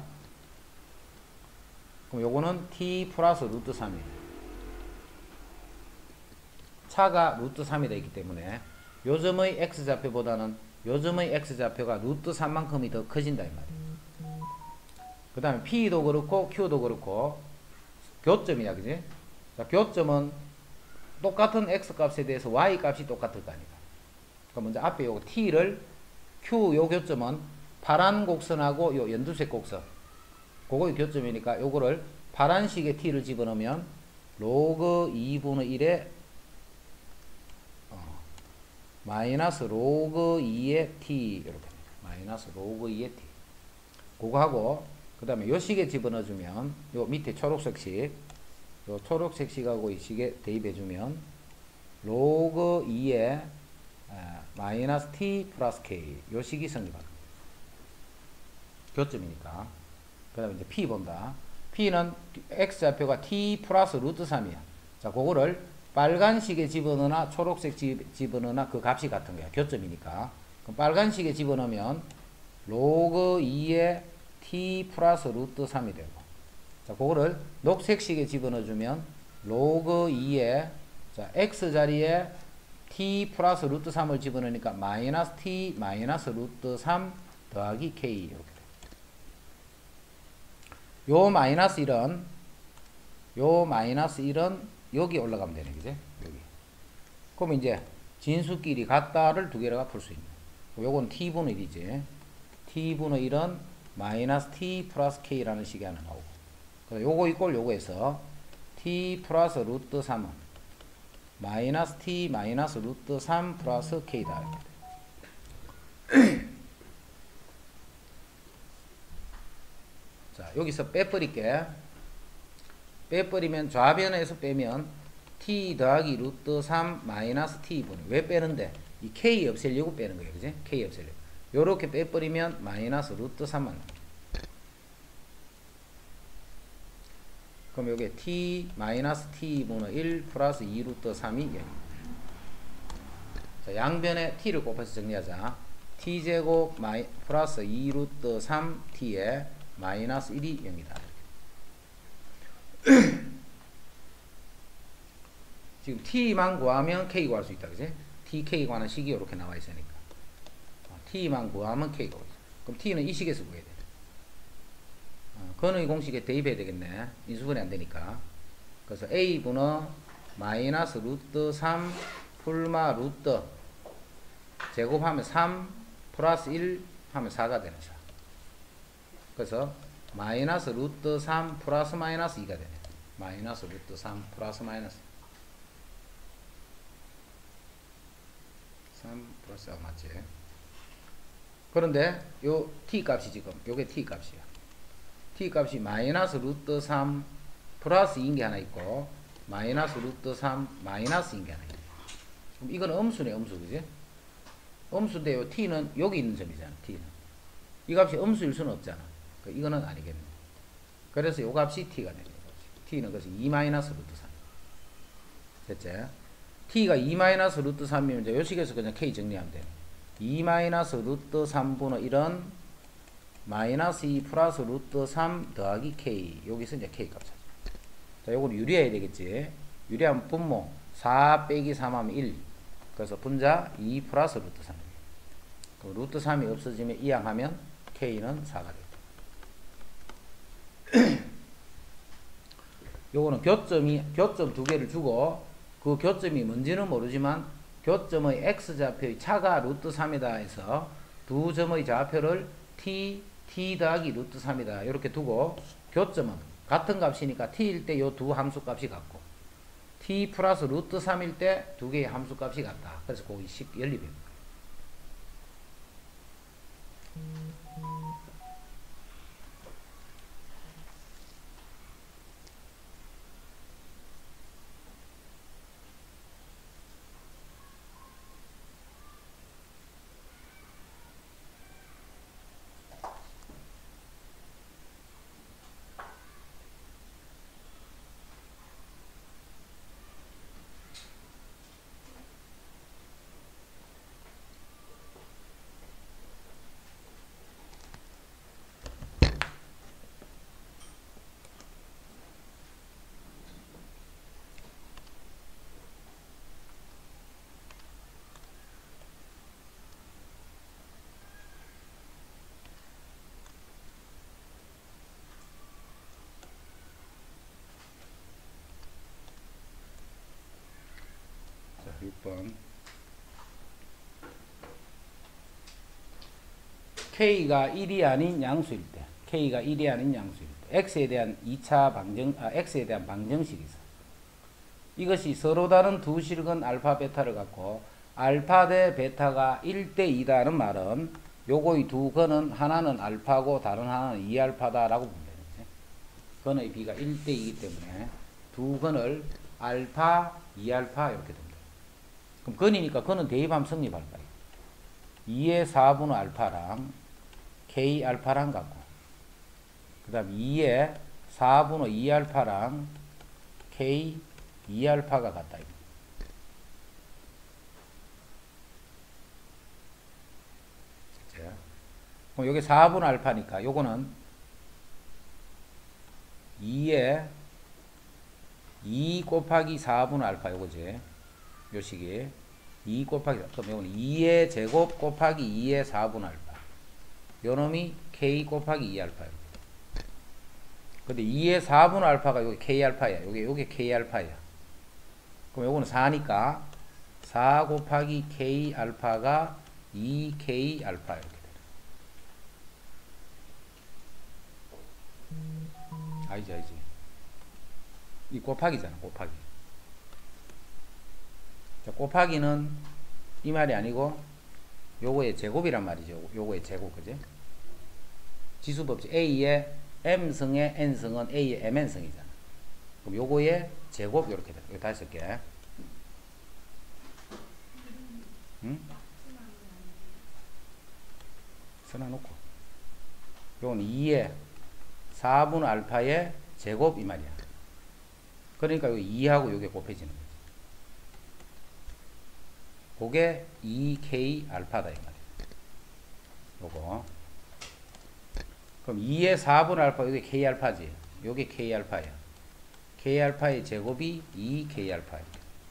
그럼 요거는 T 플러스 루트 삼이에요. 차가 루트 삼이 되기 때문에 요점의 X좌표보다는 요점의 X좌표가 루트 삼만큼이 더 커진다 이 말이에요. 그 다음에 P도 그렇고 Q도 그렇고 교점이야. 그지? 자, 교점은 똑같은 X 값에 대해서 Y 값이 똑같을 거 아니다. 그럼 먼저 앞에 요 T를 Q 요 교점은 파란 곡선하고 요 연두색 곡선 그거의 교점이니까 요거를 파란식의 T를 집어넣으면 로그 이분의 일에 어, 마이너스 로그 이의 T 이렇게 마이너스 로그 이의 T 그거 하고 그 다음에 요 식에 집어넣어주면 요 밑에 초록색 식 요 초록색 식하고 이 식에 대입해주면 로그 이의 아, 마이너스 T 플러스 K 요 식이 성립합니다. 교점이니까. 그 다음에 이제 P 본다. P는 X좌표가 T 플러스 루트 삼이야. 자, 그거를 빨간식에 집어넣으나 초록색 집어넣으나 그 값이 같은 거야. 교점이니까. 그럼 빨간식에 집어넣으면 로그 이의 T 플러스 루트 삼이 되고. 자, 그거를 녹색식에 집어넣어주면 로그 이의 자, X 자리에 T 플러스 루트 삼을 집어넣으니까 마이너스 T 마이너스 루트 삼 더하기 K 이렇게 돼. 요 마이너스 일은 요 마이너스 일은 여기 올라가면 되네. 그지? 여기. 그럼 이제 진수끼리 같다를 두 개로가 풀 수 있는. 요건 T분의 일이지. T분의 일은 마이너스 T 플러스 K라는 식이 하나 나오고. 요거 이꼴 요거에서 T 플러스 루트 삼은 마이너스 T 마이너스 루트 삼 플러스 K다. 자, 여기서 빼버릴게. 빼버리면 좌변에서 빼면 T 더하기 루트 삼 마이너스 T분. 왜 빼는데? 이 K 없애려고 빼는 거예요. 그지? K 없애려고. 요렇게 빼버리면 마이너스 루트 삼만 나옵니다. 그럼 요게 T 마이너스 T분의 일 플러스 이 루트 삼이 영입니다. 자, 양변에 T를 곱해서 정리하자. T제곱 마이, 플러스 이 루트 삼 T에 마이너스 일이 영이다. 지금 T만 구하면 K 구할 수 있다. 그지? TK 관한 식이 이렇게 나와 있으니까. T만 구하면 K 구할 수 있다. 그럼 T는 이 식에서 구해야 돼. 근의 공식에 대입해야 되겠네. 인수분해 안 되니까. 그래서 A분의 마이너스 루트 삼 풀마 루트 제곱하면 삼 플러스 일 하면 사가 되는 사. 그래서 마이너스 루트 삼 플러스 마이너스 이가 되네. 마이너스 루트 삼 플러스 마이너스 삼 플러스 사 맞지? 그런데 요 T 값이 지금 요게 T 값이야. T 값이 마이너스 루트 삼 플러스 이인 게 하나 있고 마이너스 루트 삼 마이너스인 게 하나 있고. 그럼 이거는 음수네. 음수. 그지? 음수인데 요 T는 여기 있는 점이잖아. T는 이 값이 음수일 수는 없잖아. 그러니까 이거는 아니겠네. 그래서 요 값이 T가 되네. T는 그래서 이 마이너스 루트 삼. 됐지? T가 이 마이너스 루트 삼이면 이제 요 식에서 그냥 K 정리하면 돼. 이 마이너스 루트 삼분의 일은 마이너스 이 플러스 루트 삼 더하기 K. 여기서 이제 K 값 찾아. 자, 요거는 유리해야 되겠지. 유리하면 분모 사 빼기 삼 하면 일. 그래서 분자 이 플러스 루트 삼. 그럼 루트 삼이 없어지면 이항하면 K는 사가 되겠다. 요거는 교점이 교점 두 개를 주고 그 교점이 뭔지는 모르지만 교점의 x좌표의 차가 루트 삼이다 해서 두 점의 좌표를 t, t 더하기 루트 삼이다 이렇게 두고 교점은 같은 값이니까 t일 때 요 두 함수 값이 같고 t 플러스 루트 삼일 때 두 개의 함수 값이 같다. 그래서 거기 식 연립입니다. 육 번 K가 일이 아닌 양수일 때 K가 일이 아닌 양수일 때 X에 대한 이 차 방정 아, X에 대한 방정식이 있어. 이것이 서로 다른 두 실근 알파 베타를 갖고 알파 대 베타가 일 대 이다는 말은 요거의 두 근은 하나는 알파고 다른 하나는 이 알파다 라고 보면 되겠지. 근의 비가 일 대 이이기 때문에 두 근을 알파, 이 알파 이렇게 됩니다. 그럼 근이니까 근은 대입하면 성립할 거예요. 이의 사분의 알파랑 K 알파랑 같고 그 다음 이의 사분의 이 알파랑 K 이 알파가 같다. 그럼 여기 사분의 알파니까 요거는 이의 이 곱하기 사분의 알파 요거지. 요 식이 이 곱하기 그럼 요거는 이의 제곱 곱하기 이의 사분의 알파 요 놈이 K 곱하기 이 알파 근데 이의 사분의 알파가 여기 K 알파야 요게 요게 K 알파야 그럼 요거는 사니까 사 곱하기 K 알파가 이 K 알파 이렇게 되네 알지 알지 이 곱하기잖아 곱하기 자, 곱하기는 이 말이 아니고 요거의 제곱이란 말이죠. 요거의 제곱 그지? 지수법칙 A의 M승의 N승은 A의 MN승이잖아. 그럼 요거의 제곱 이렇게 돼. 이거 다시 쓸게. 응? 써놔놓고 요거는 이의 사분의 알파의 제곱 이 말이야. 그러니까 요 이하고 요게 곱해지는 거야. 그게 이 케이 알파다 이 말이야. 요거. 그럼 이의 사분의 알파 이게 K 알파지. 요게 K 알파야. K 알파의 제곱이 이 케이 알파야.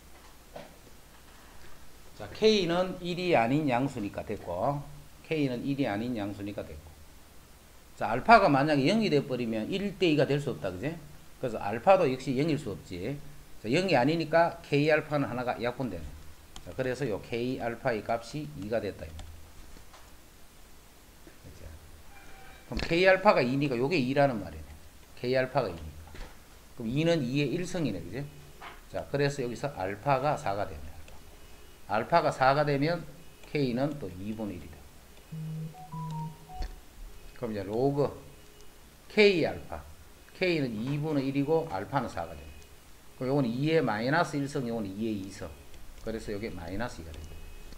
자, K는 일이 아닌 양수니까 됐고 K는 일이 아닌 양수니까 됐고 자, 알파가 만약에 영이 돼 버리면 일 대 이가 될 수 없다. 그지? 그래서 알파도 역시 영일 수 없지. 자, 영이 아니니까 K 알파는 하나가 약분되네. 자, 그래서 요 K 알파의 값이 이가 됐다. 그럼 K 알파가 이니까 요게 이라는 말이네. K 알파가 이니까. 그럼 이는 이의 일승이네. 그지? 자, 그래서 여기서 알파가 사가 되네. 알파가 사가 되면 K는 또 이분의 일이 돼. 그럼 이제 로그 K 알파. K는 이분의 일이고 알파는 사가 돼. 그럼 요거는 이의 마이너스 일승, 요거는 이의 이승. 그래서 여기 마이너스 이가 됩니다.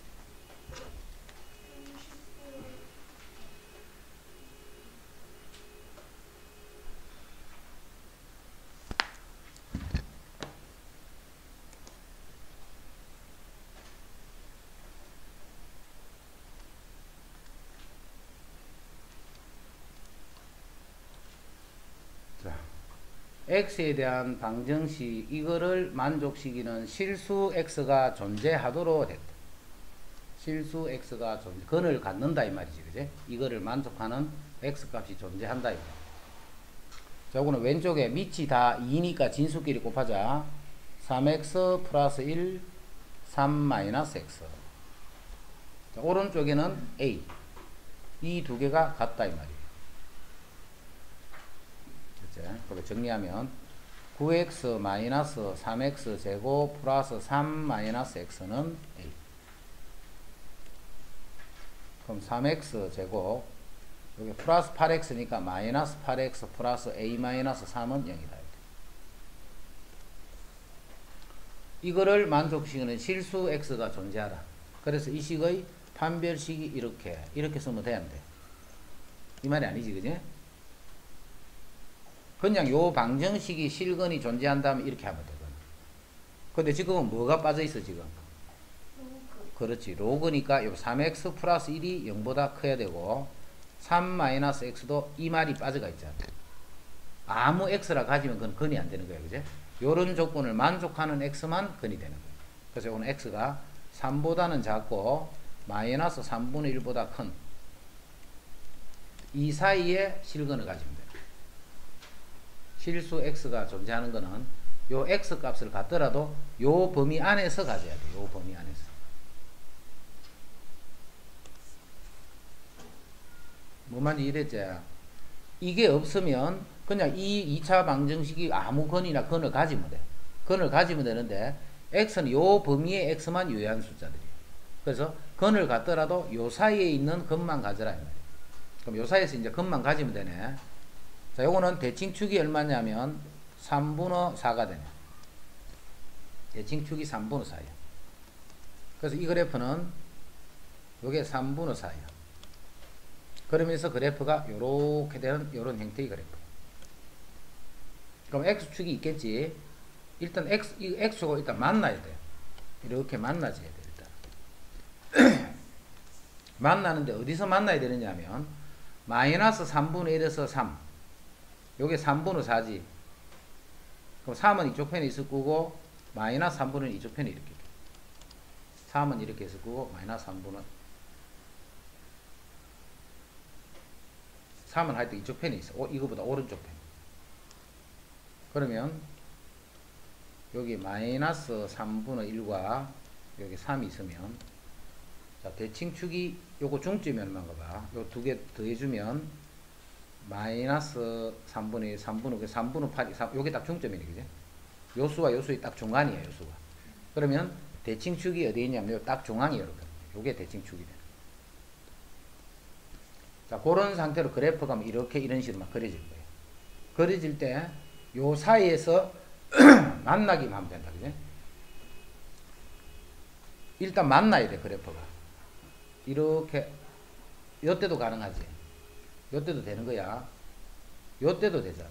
자, x에 대한 방정식 이거를 만족시키는 실수 x가 존재하도록 됐다. 실수 x가 존재, 근을 갖는다 이 말이지, 그지? 이거를 만족하는 x 값이 존재한다 이 말. 자, 요거는 왼쪽에 밑이 다 이니까 진수끼리 곱하자. 삼 엑스 플러스 일, 삼 마이너스 x. 자, 오른쪽에는 a. 이 두 개가 같다 이 말이에요. 그렇죠? 그럼 정리하면 구 엑스 마이너스 삼 엑스 제곱 플러스 삼 마이너스 x는 a. 그럼 삼 엑스 제곱 여기 플러스 팔 엑스니까 마이너스 팔 엑스 플러스 a 마이너스 삼은 영이다. 이거를 만족시키는 실수 x가 존재하라. 그래서 이 식의 판별식이 이렇게 이렇게 쓰면 돼, 안 돼? 이 말이 아니지, 그지? 그냥 요 방정식이 실근이 존재한다면 이렇게 하면 되거든. 근데 지금은 뭐가 빠져있어, 지금? 로그. 그렇지. 로그니까 요 삼 엑스 플러스 일이 영보다 커야 되고 삼 마이너스 x도 이 말이 빠져가 있잖아. 아무 x라 가지면 그건 근이 안 되는 거야, 그지? 요런 조건을 만족하는 x만 근이 되는 거예요. 그래서 이거는 x가 삼보다는 작고 마이너스 삼분의 일보다 큰 이 사이에 실근을 가지면 돼요. 실수 x가 존재하는 거는 요 x 값을 갖더라도 요 범위 안에서 가져야 돼요. 요 범위 안에서. 뭐 말인지 이랬지? 이게 없으면 그냥 이 이 차 방정식이 아무 근이나 근을 가지면 돼. 근을 가지면 되는데 x는 요 범위의 x만 유효한 숫자들이에요. 그래서 근을 갖더라도 요 사이에 있는 근만 가져라 이 말이에요. 그럼 요 사이에서 이제 근만 가지면 되네. 자, 요거는 대칭축이 얼마냐면 삼분의 사가 되네. 대칭축이 삼분의 사예요. 그래서 이 그래프는 요게 삼분의 사예요. 그러면서 그래프가 요렇게 되는 요런 형태의 그래프. 그럼 x축이 있겠지. 일단 x, 이 x축하고 일단 만나야 돼요. 이렇게 만나줘야 돼요, 일단. 만나는데 어디서 만나야 되느냐 하면 마이너스 삼분의 일에서 삼. 요게 삼분의 사지. 그럼 삼은 이쪽 편에 있을 거고 마이너스 삼분의 일 이쪽 편에 이렇게. 삼은 이렇게 있을 거고 마이너스 삼분의 삼은 하여튼 이쪽 편에 있어. 오, 이거보다 오른쪽 편. 그러면 여기 마이너스 삼분의 일과 여기 삼이 있으면 자, 대칭축이 요거 중점이 얼마인가 봐. 요 두 개 더해주면 마이너스 삼분의 일, 삼분의 삼분의 팔, 요게 딱 중점이네, 그지? 요수와 요수의 딱 중간이에요, 요수가. 그러면 대칭축이 어디에 있냐면 요 딱 중앙이 이렇게. 요게 대칭축이 돼. 자, 그런 상태로 그래프가 이렇게 이런 식으로 막 그려질 거예요. 그려질 때 요 사이에서 만나기만 하면 된다, 그지? 일단 만나야 돼, 그래프가. 이렇게, 요 때도 가능하지. 요 때도 되는 거야. 요 때도 되잖아.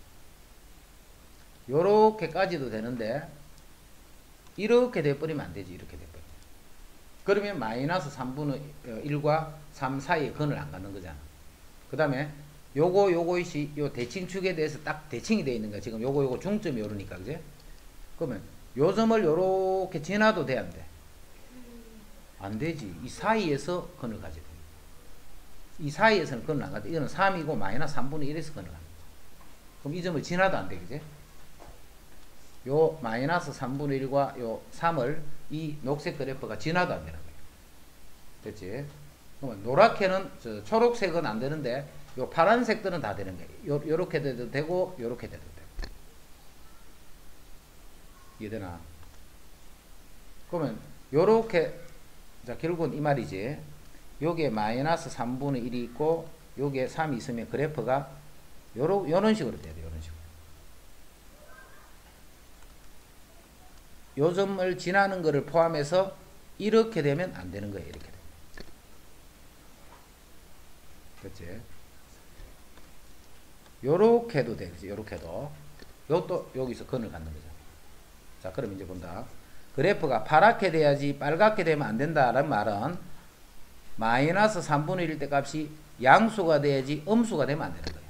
요렇게까지도 되는데, 이렇게 돼버리면 안 되지, 이렇게 돼버리면. 그러면 마이너스 삼분의 일과 삼 사이에 근을 안 갖는 거잖아. 그 다음에, 요거, 요거이시, 요 대칭축에 대해서 딱 대칭이 되어 있는 거야. 지금 요거, 요거 중점이 요러니까, 그지? 그러면, 요 점을 요렇게 지나도 돼, 안 돼? 안 되지. 이 사이에서 근을 가져야 돼. 이 사이에서는 근을 안 가져. 이거는 삼이고 마이너스 삼분의 일에서 근을 가져. 그럼 이 점을 지나도 안 돼, 그지? 요 마이너스 삼분의 일과 요 삼을 이 녹색 그래프가 지나도 안 되는 거예요. 됐지? 그러면 노랗게는, 저 초록색은 안 되는데, 요 파란색들은 다 되는 거예요. 요, 요렇게 돼도 되고, 요렇게 돼도 되고. 이해되나? 그러면, 요렇게, 자, 결국은 이 말이지. 요게 마이너스 삼분의 일이 있고, 요게 삼이 있으면 그래프가 요러, 요런 식으로 돼야 돼, 요런 식으로. 요 점을 지나는 거를 포함해서 이렇게 되면 안 되는 거예요, 이렇게. 그렇지? 요렇게도 되지, 요렇게도. 요것도 여기서 근을 갖는 거죠. 자, 그럼 이제 본다. 그래프가 파랗게 돼야지 빨갛게 되면 안 된다라는 말은 마이너스 삼분의 일 때 값이 양수가 돼야지 음수가 되면 안 되는 거예요.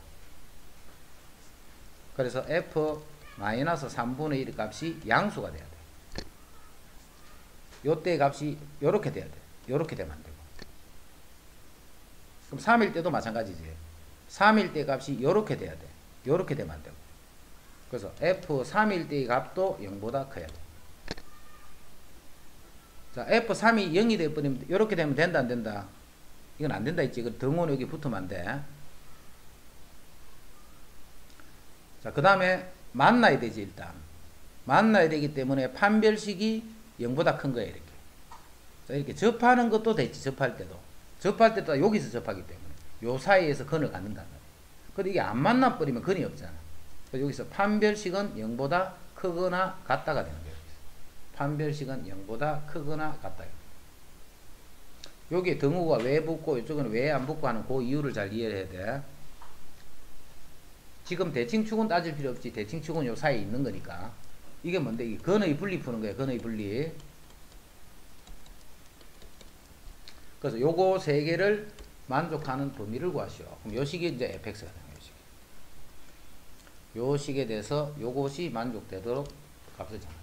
그래서 f 마이너스 삼분의 일 값이 양수가 돼야 돼. 요때 값이 요렇게 돼야 돼. 요렇게 되면 안 되고. 그럼 삼일 때도 마찬가지지. 삼일 때 값이 요렇게 돼야 돼. 요렇게 되면 안 되고. 그래서 에프 삼일 때의 값도 영보다 커야 돼. 자, 에프 삼이 영이 돼버리면 요렇게 되면 된다 안 된다? 이건 안 된다 했지. 그 등호는 여기 붙으면 안 돼. 자, 그 다음에 만나야 되지. 일단 만나야 되기 때문에 판별식이 영보다 큰 거야. 이렇게. 자, 이렇게 접하는 것도 됐지. 접할 때도 접할 때도 여기서 접하기 때문에 요 사이에서 근을 갖는단 말이야. 근데 이게 안 만나버리면 근이 없잖아. 그래서 여기서 판별식은 영보다 크거나 같다가 되는 거예요. 판별식은 영보다 크거나 같다. 여기에 등호가 왜 붙고 이쪽은 왜 안 붙고 하는 그 이유를 잘 이해해야 돼. 지금 대칭축은 따질 필요 없지. 대칭축은 요 사이에 있는 거니까. 이게 뭔데? 이게 근의 분리 푸는 거예요. 근의 분리. 그래서 요거 세 개를 만족하는 범위를 구하시오. 그럼 요 식이 이제 에프엑스가 되는 거예요. 요 식에 대해서 요것이 만족되도록 값을 정합니다.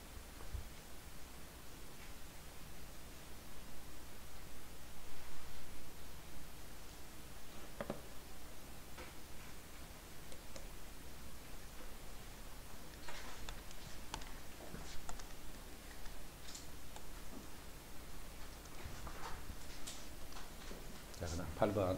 자, 그다음 팔 번.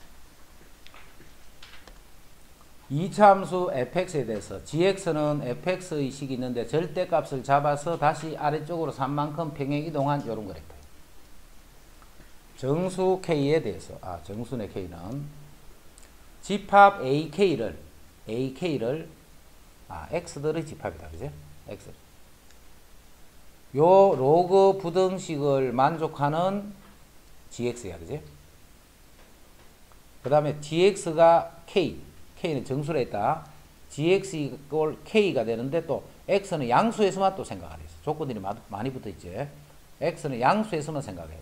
이차함수 에프엑스에 대해서 지엑스는 에프엑스의 식이 있는데 절대값을 잡아서 다시 아래쪽으로 산만큼 평행 이동한 이런 그래프. 정수 K에 대해서 아 정수의 K는 집합 에이케이를 에이케이를 아 X들의 집합이다. 그죠? X. 요 로그 부등식을 만족하는 지엑스야. 그죠? 그 다음에 지엑스가 K K는 정수라 했다. 지엑스 이꼴 K가 되는데 또 X는 양수에서만 또 생각을 했어. 조건들이 많이 붙어있지. X는 양수에서만 생각해야 돼.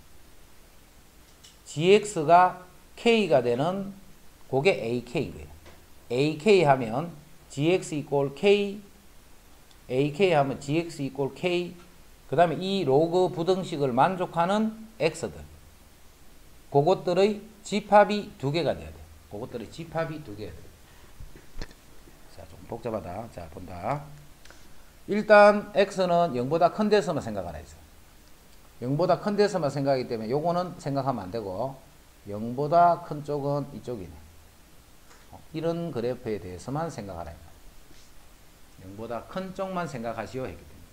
지엑스가 K가 되는 그게 에이케이고요. 에이케이 하면 지엑스 이꼴 K, 에이케이 하면 지엑스 이꼴 K, 그 다음에 이 로그 부등식을 만족하는 X들. 그것들의 집합이 두 개가 돼야 돼. 그것들의 집합이 두 개야 돼. 자, 좀 복잡하다. 자, 본다. 일단 X는 영보다 큰 데서만 생각하라 했어. 영보다 큰 데서만 생각하기 때문에 요거는 생각하면 안 되고 영보다 큰 쪽은 이쪽이네. 어, 이런 그래프에 대해서만 생각하라 했다. 영보다 큰 쪽만 생각하시오 했기 때문에.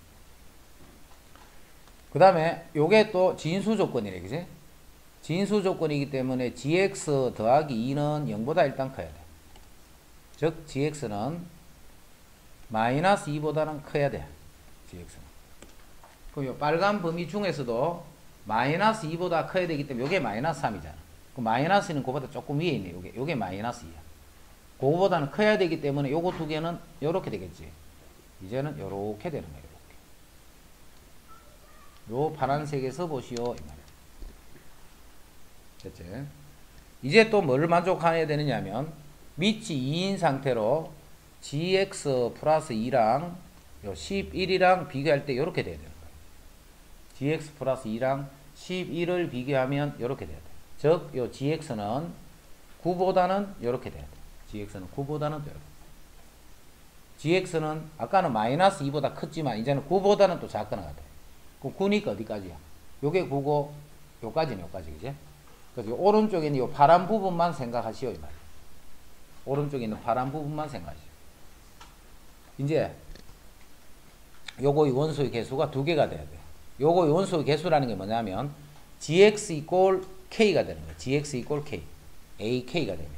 그 다음에 요게 또 진수 조건이래. 그지? 진수 조건이기 때문에 지엑스 더하기 이는 영보다 일단 커야 돼. 즉 지엑스는 마이너스 이보다는 커야 돼. 지엑스는. 그럼 요 빨간 범위 중에서도 마이너스 이보다 커야 되기 때문에 요게 마이너스 삼이잖아. 그 마이너스는 그보다 조금 위에 있네. 요게 요게 마이너스 이야. 그거보다는 커야 되기 때문에 요거 두 개는 요렇게 되겠지. 이제는 요렇게 되는 거예요. 요렇게. 요 파란색에서 보시오 이 말이야. 됐지? 이제 또 뭘 만족해야 되느냐면 밑이 이인 상태로 지엑스 플러스 이랑 요 십일이랑 비교할 때 이렇게 돼야 되는 거예요. 지엑스 플러스 이랑 십일을 비교하면 이렇게 돼야 돼. 즉, 요 지엑스는 구보다는 이렇게 돼야 돼. 지엑스는 구보다는 이렇게. 지엑스는 아까는 마이너스 이보다 컸지만 이제는 구보다는 또 작거나 같아. 그럼 구니까 어디까지야? 요게 구고 요까지는 요까지, 그지? 그래서 요 오른쪽에 있는 요 파란 부분만 생각하시오 이 말이야. 오른쪽에 있는 파란 부분만 생각하시오. 이제 요거의 원소의 개수가 두 개가 돼야 돼. 요거의 원소의 개수라는 게 뭐냐면 지엑스 이꼴 K가 되는 거야. 지엑스 이꼴 K. 에이케이가 되면.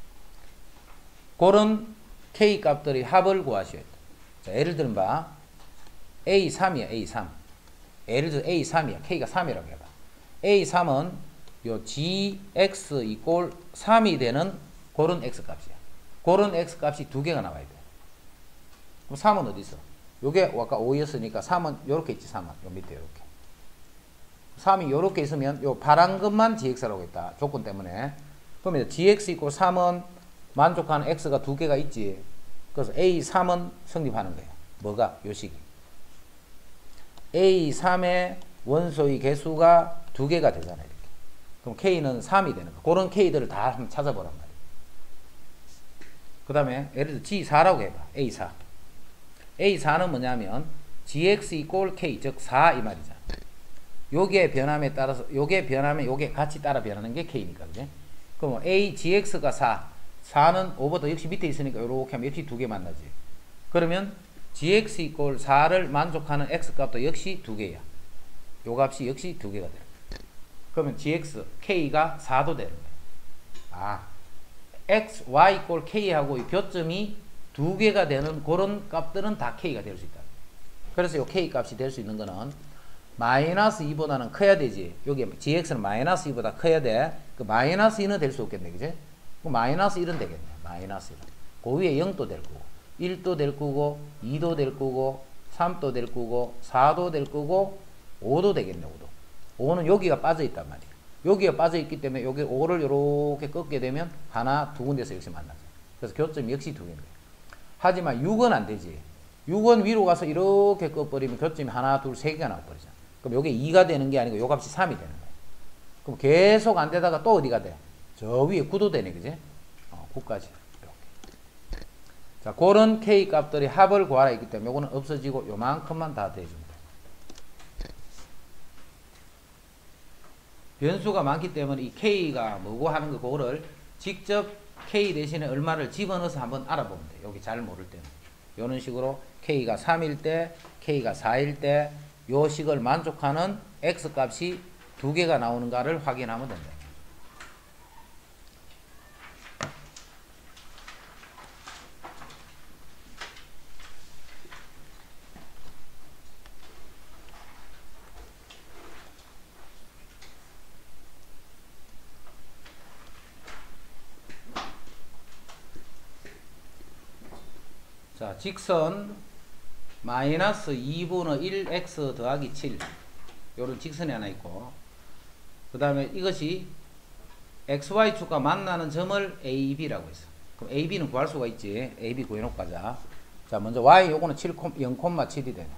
그런 K 값들의 합을 구하셔야 돼. 자, 예를 들면 봐. 에이 삼이야. 에이 삼. 예를 들어 에이 삼이야. K가 삼이라고 해봐. 에이 삼은 요 지엑스 이꼴 삼이 되는 그런 X값이야. 그런 X값이 두 개가 나와야 돼. 그럼 삼은 어디 있어? 요게 아까 오였으니까 삼은 요렇게 있지. 삼은 요 밑에 요렇게. 삼이 요렇게 있으면 요 파란 것만 지엑스라고 했다. 조건 때문에. 그러면 지엑스 이꼴 삼은 만족하는 X가 두 개가 있지. 그래서 에이 삼은 성립하는 거예요. 뭐가? 요 식이. 에이 삼의 원소의 개수가 두 개가 되잖아요. 이렇게. 그럼 K는 삼이 되는 거. 그런 K들을 다 한번 찾아보란 말이에요. 그 다음에 예를 들어 지 사라고 해봐. 에이 사. 에이 사는 뭐냐면 gx 이꼴 k, 즉 사 이 말이잖아. 요게 변함에 따라서 요게 변하면 요게 같이 따라 변하는 게 k니까, 그지? 그럼 a gx가 사, 사는 오보다 역시 밑에 있으니까 요렇게 하면 역시 두 개 만나지. 그러면 gx 이꼴 사를 만족하는 x 값도 역시 두 개야. 요 값이 역시 두 개가 돼. 그러면 gx, k가 사도 되는 거야. 아, x, y 이꼴 k하고 이 교점이 두 개가 되는 그런 값들은 다 k가 될 수 있다. 그래서 요 k 값이 될 수 있는 거는 마이너스 이보다는 커야 되지. 여기 gx는 마이너스 이보다 커야 돼. 그 마이너스 이는 될 수 없겠네, 그지? 그 마이너스 일은 되겠네. 마이너스 일. 그 위에 영도 될 거고, 일도 될 거고, 이도 될 거고, 삼도 될 거고, 사도 될 거고, 오도 되겠네, 오도. 오는 여기가 빠져 있단 말이야. 여기가 빠져 있기 때문에 여기 오를 이렇게 꺾게 되면 하나, 두 군데서 역시 만나죠. 그래서 교점이 역시 두 개인 거예요. 하지만 육은 안 되지. 육은 위로 가서 이렇게 꺾어버리면 교점이 하나, 둘, 세 개가 나와버리잖아. 그럼 요게 이가 되는 게 아니고 요 값이 삼이 되는 거야. 그럼 계속 안 되다가 또 어디가 돼? 저 위에 구도 되네, 그지? 어, 구까지. 이렇게. 자, 그런 k 값들이 합을 구하라 있기 때문에 요거는 없어지고 요만큼만 다 돼줍니다. 변수가 많기 때문에 이 k가 뭐고 하는 거 그거를 직접 k 대신에 얼마를 집어넣어서 한번 알아보면 돼. 여기 잘 모를 때는. 이런 식으로 k가 삼일 때, k가 사일 때 요 식을 만족하는 x 값이 두 개가 나오는가를 확인하면 된다. 자, 직선 마이너스 이분의 일 엑스 더하기 칠 요런 직선이 하나 있고, 그 다음에 이것이 엑스와이축과 만나는 점을 에이비라고 했어. 그럼 에이비는 구할 수가 있지. 에이비 구해놓고 가자. 자, 먼저 y 요거는 영, 칠이 되네.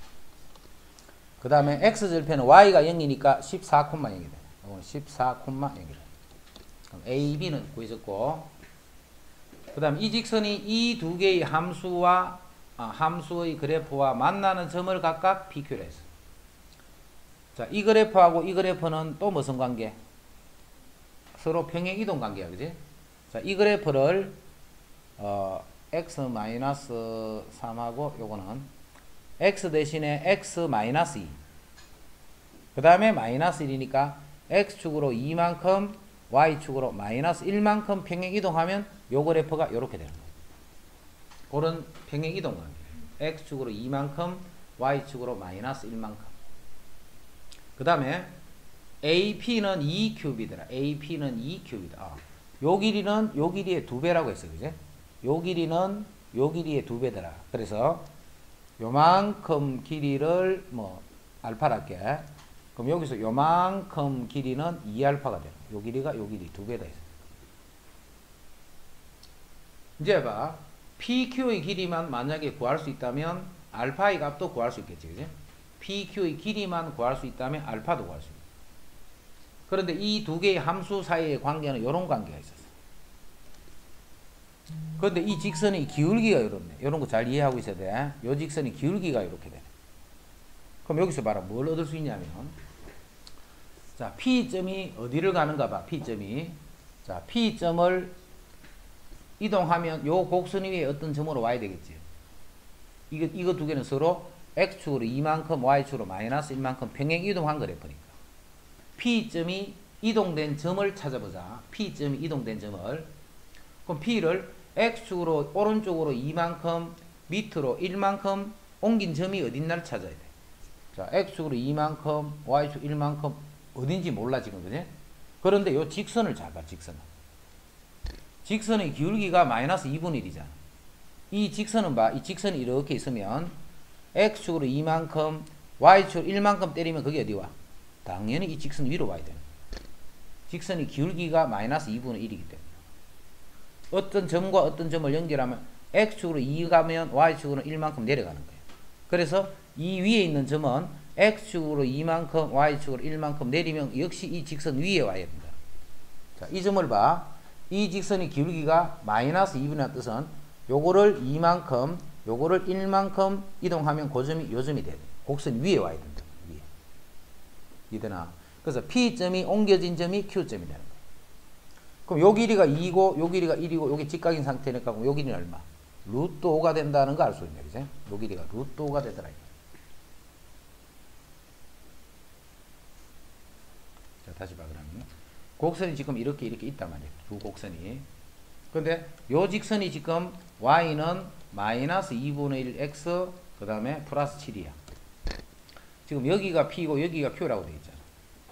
그 다음에 x절편은 y가 영이니까 십사, 영이 되네. 요거는 십사, 영이 되네. 그럼 에이비는 구해졌고, 그 다음 이 직선이 이 두 개의 함수와 아, 함수의 그래프와 만나는 점을 각각 pq를 했어. 자, 이 그래프하고 이 그래프는 또 무슨 관계? 서로 평행이동 관계야, 그지? 자, 이 그래프를 어, x 마이너스 삼하고 요거는 x 대신에 x 마이너스 이. 그 다음에 마이너스 일이니까 x축으로 이만큼 y축으로 마이너스 일만큼 평행이동하면 요 그래프가 요렇게 되는 거예요. 그런 평행이동 관계. x축으로 이만큼 y축으로 마이너스 일만큼. 그 다음에 에이피는 이 큐비더라. 에이피는 이 큐비다. 아, 요 길이는 요 길이의 두 배라고 했어요, 그지? 요 길이는 요 길이의 두 배더라. 그래서 요만큼 길이를 뭐 알파를 할게. 그럼 여기서 요만큼 길이는 이 알파가 돼요. 요 길이가 요 길이 두 배다 했어요. 이제 봐. 피큐의 길이만 만약에 구할 수 있다면 알파의 값도 구할 수 있겠지, 그지? 피큐의 길이만 구할 수 있다면 알파도 구할 수 있다. 그런데 이 두 개의 함수 사이의 관계는 이런 관계가 있었어. 그런데 이 직선의 기울기가 이렇네. 이런 거 잘 이해하고 있어야 돼. 이 직선의 기울기가 이렇게 되네. 그럼 여기서 봐라. 뭘 얻을 수 있냐면, 자, P점이 어디를 가는가 봐. P점이. 자, P점을 이동하면 요 곡선 위에 어떤 점으로 와야 되겠지. 이거, 이거 두 개는 서로 x축으로 이만큼, y축으로 마이너스 일만큼 평행 이동한 그래프니까. P점이 이동된 점을 찾아보자. P점이 이동된 점을. 그럼 P를 x축으로 오른쪽으로 이만큼, 밑으로 일만큼 옮긴 점이 어딘가를 찾아야 돼. 자, x축으로 이만큼, y축 일만큼 어딘지 몰라 지금, 그지? 그런데 요 직선을 잘 봐, 직선을. 직선의 기울기가 마이너스 이분의 일이잖아. 이 직선은 봐. 이 직선이 이렇게 있으면 x축으로 이만큼, y축으로 일만큼 때리면 그게 어디 와? 당연히 이 직선 위로 와야 되는 거야. 직선의 기울기가 마이너스 이분의 일이기 때문에. 어떤 점과 어떤 점을 연결하면 x축으로 이 가면 y축으로 일만큼 내려가는 거예요. 그래서 이 위에 있는 점은 x축으로 이만큼, y축으로 일만큼 내리면 역시 이 직선 위에 와야 된다. 자, 이 점을 봐. 이 직선의 기울기가 마이너스 이 분이라는 뜻은 요거를 이만큼 요거를 일만큼 이동하면 그 점이 요 점이 돼야 돼. 곡선 위에 와야 된다. 위에. 이되나? 그래서 P점이 옮겨진 점이 Q점이 되는 거야. 그럼 요 길이가 이고 요 길이가 일이고 요게 직각인 상태니까 그럼 요 길이는 얼마? 루트 오가 된다는 거 알 수 있네. 그지? 요 길이가 루트 오가 되더라. 자, 다시 봐 그러면. 곡선이 지금 이렇게 이렇게 있단 말이야. 두 곡선이. 근데 요 직선이 지금 y는 마이너스 이분의 일 x 그 다음에 플러스 칠이야. 지금 여기가 P고 여기가 Q라고 되어 있잖아.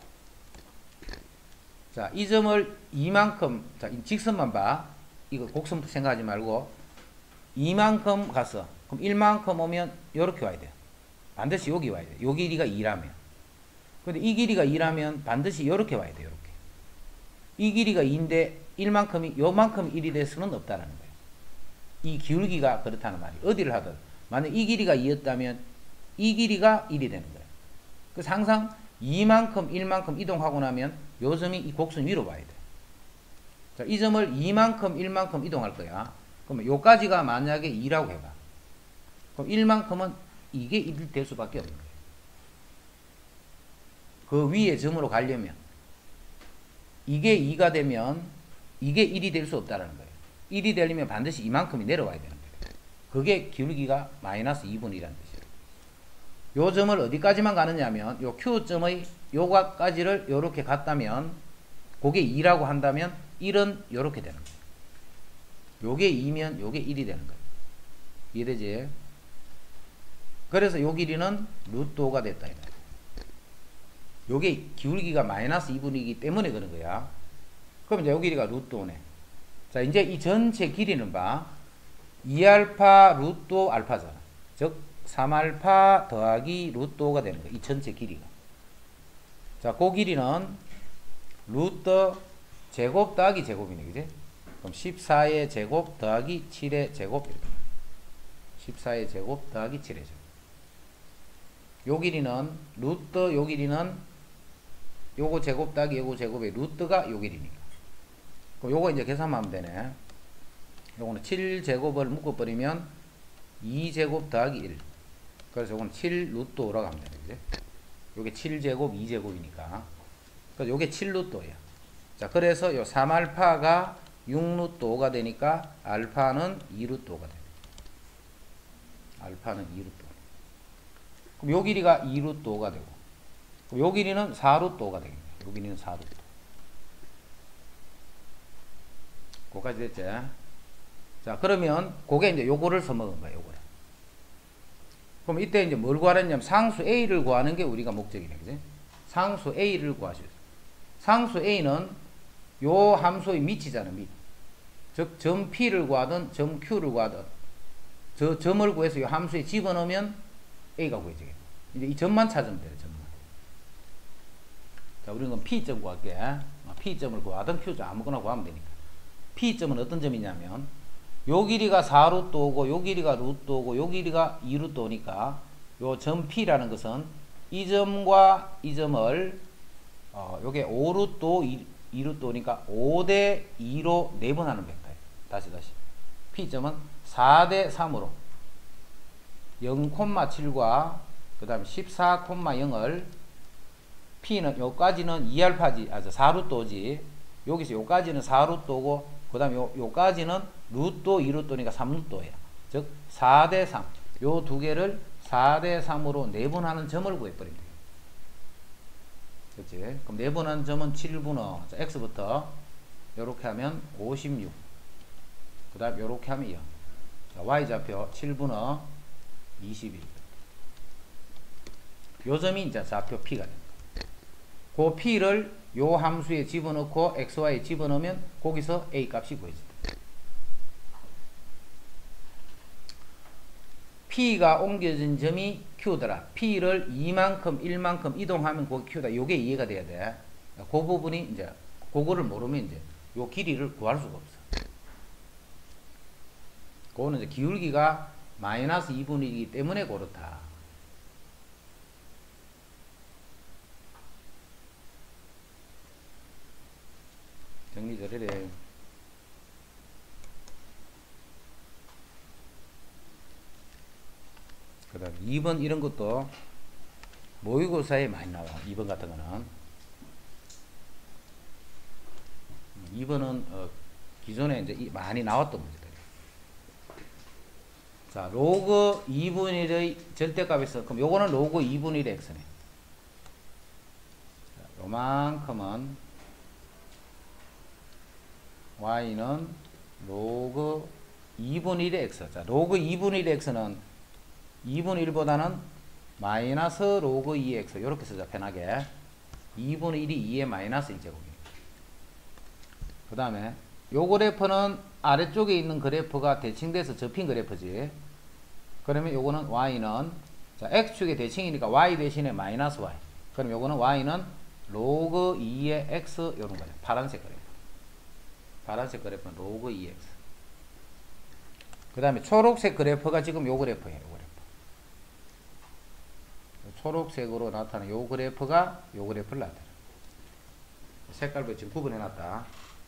자, 이 점을 이만큼, 자, 이 직선만 봐. 이거 곡선 생각하지 말고 이만큼 갔어. 그럼 일만큼 오면 요렇게 와야 돼. 반드시 여기 와야 돼. 요 길이가 이라면. 근데 이 길이가 이라면 반드시 요렇게 와야 돼. 요렇게. 이 길이가 이인데 일만큼이 요만큼 일이 될 수는 없다는 거예요. 이 기울기가 그렇다는 말이에요. 어디를 하든 만약 이 길이가 이였다면 이 길이가 일이 되는 거예요. 그래서 항상 이만큼 일만큼 이동하고 나면 요 점이 이 곡선 위로 와야 돼. 자, 이 점을 이만큼 일만큼 이동할 거야. 그러면 요까지가 만약에 이라고 해봐. 그럼 일만큼은 이게 일 될 수밖에 없는 거예요. 그 위에 점으로 가려면 이게 이가 되면 이게 일이 될 수 없다는 거예요. 일이 되려면 반드시 이만큼이 내려와야 되는 거예요. 그게 기울기가 마이너스 이분의 일이라는 뜻이에요. 요 점을 어디까지만 가느냐 하면 요 Q점의 요까지를 요렇게 갔다면 그게 이라고 한다면 일은 요렇게 되는 거예요. 요게 이면 요게 일이 되는 거예요. 이해되지? 그래서 요 길이는 루트 오가 됐다. 요게 기울기가 마이너스 이분의 이기 때문에 그런 거야. 그럼 이제 요 길이가 루트 오네. 자, 이제 이 전체 길이는 봐. 이 알파 루트 오 알파잖아. 즉 삼 알파 더하기 루트 오가 되는 거야. 이 전체 길이가. 자, 그 길이는 루트 제곱 더하기 제곱이네. 그지? 그럼 십사의 제곱 더하기 칠의 제곱 이렇게. 십사의 제곱 더하기 칠의 제곱. 요 길이는 루트 요 길이는 요거 제곱 더하기 요거 제곱의 루트가 요 길이니까. 그럼 요거 이제 계산하면 되네. 요거는 칠 제곱을 묶어버리면 이 제곱 더하기 일. 그래서 요거는 칠 루트 오라고 하면 되네. 그지? 요게 칠 제곱 이 제곱이니까. 그래서 요게 칠 루트 오야. 자, 그래서 요 삼 알파가 육 루트 오가 되니까 알파는 이 루트 오가 돼. 알파는 이 루트 오. 그럼 요 길이가 이 루트 오가 되고, 그럼 요 길이는 사 루트 오가 되겠네. 요 길이는 사 루트 오. 그거까지 됐지? 자, 그러면 그게 이제 요거를 써먹은 거야, 요거를. 그럼 이때 이제 뭘 구하랬냐면 상수 A를 구하는 게 우리가 목적이네, 그지? 상수 A를 구하셔. 상수 A는 요 함수의 밑이잖아, 밑. 즉, 점 P를 구하든, 점 Q를 구하든, 저 점을 구해서 요 함수에 집어넣으면 A가 구해지겠네. 이제 이 점만 찾으면 돼요, 점만. 자, 우리는 그럼 P점 구할게. P점을 구하든 Q점 아무거나 구하면 되니까. P점은 어떤 점이냐면, 요 길이가 사 루트 오고, 요 길이가 루트 오고, 요 길이가 이 루트 오니까, 요 점 P라는 것은 이 점과 이 점을, 어, 요게 오 루트 오, 이 루트 오니까 오 대 이로 내분하는 벡터예요. 다시, 다시. P점은 사 대 삼으로 영, 칠과 그 다음에 십사, 영을 P는 요까지는 이 알파지, 아, 사 루트 오지. 여기서 요까지는 사 루트 오고, 그 다음에 요, 요까지는 루트 오, 이 루트 오니까 삼 루트 오야. 즉, 사 대 삼. 요 두 개를 사 대 삼으로 내분하는 점을 구해버리면 돼요. 그렇지? 그럼 내분하는 점은 칠 분의, 자, x부터 요렇게 하면 오십육. 그 다음 요렇게 하면 영. 자, y좌표 칠 분의 이십일. 요 점이 이제 좌표 P가 됩니다. 그 P를 요 함수에 집어넣고 xy에 집어넣으면 거기서 A 값이 구해진다. P가 옮겨진 점이 Q더라. P를 이만큼, 일만큼 이동하면 그게 Q다. 요게 이해가 돼야 돼. 그 부분이 이제, 그거를 모르면 이제 요 길이를 구할 수가 없어. 그거는 이제 기울기가 마이너스 이분의 일이기 때문에 그렇다. 정리 잘해래. 그다음 이 번 이런 것도 모의고사에 많이 나와. 이 번 같은 거는 이 번은 어, 기존에 이제 많이 나왔던 문제들. 자, 로그 이분의 일의 절대값에서 그럼 요거는 로그 이분의 일의 x네. 자, 요만큼은 y는 로그 이분의 일의 x. 자, 로그 이분의 일의 x는 이분의 일보다는 마이너스 로그 이의 x. 요렇게 쓰자, 편하게. 이분의 일이 이의 마이너스 일 제곱이에요. 그 다음에 요 그래프는 아래쪽에 있는 그래프가 대칭돼서 접힌 그래프지. 그러면 요거는 y는 자 x축의 대칭이니까 y 대신에 마이너스 y. 그럼 요거는 y는 로그 이의 x 요런 거예요. 파란색 그래프. 파란색 그래프는 로그 이의 x. 그 다음에 초록색 그래프가 지금 요 그래프예요. 요 그래프. 초록색으로 나타나는 요 그래프가 요 그래프를 나타내요. 색깔로 지금 구분해 놨다.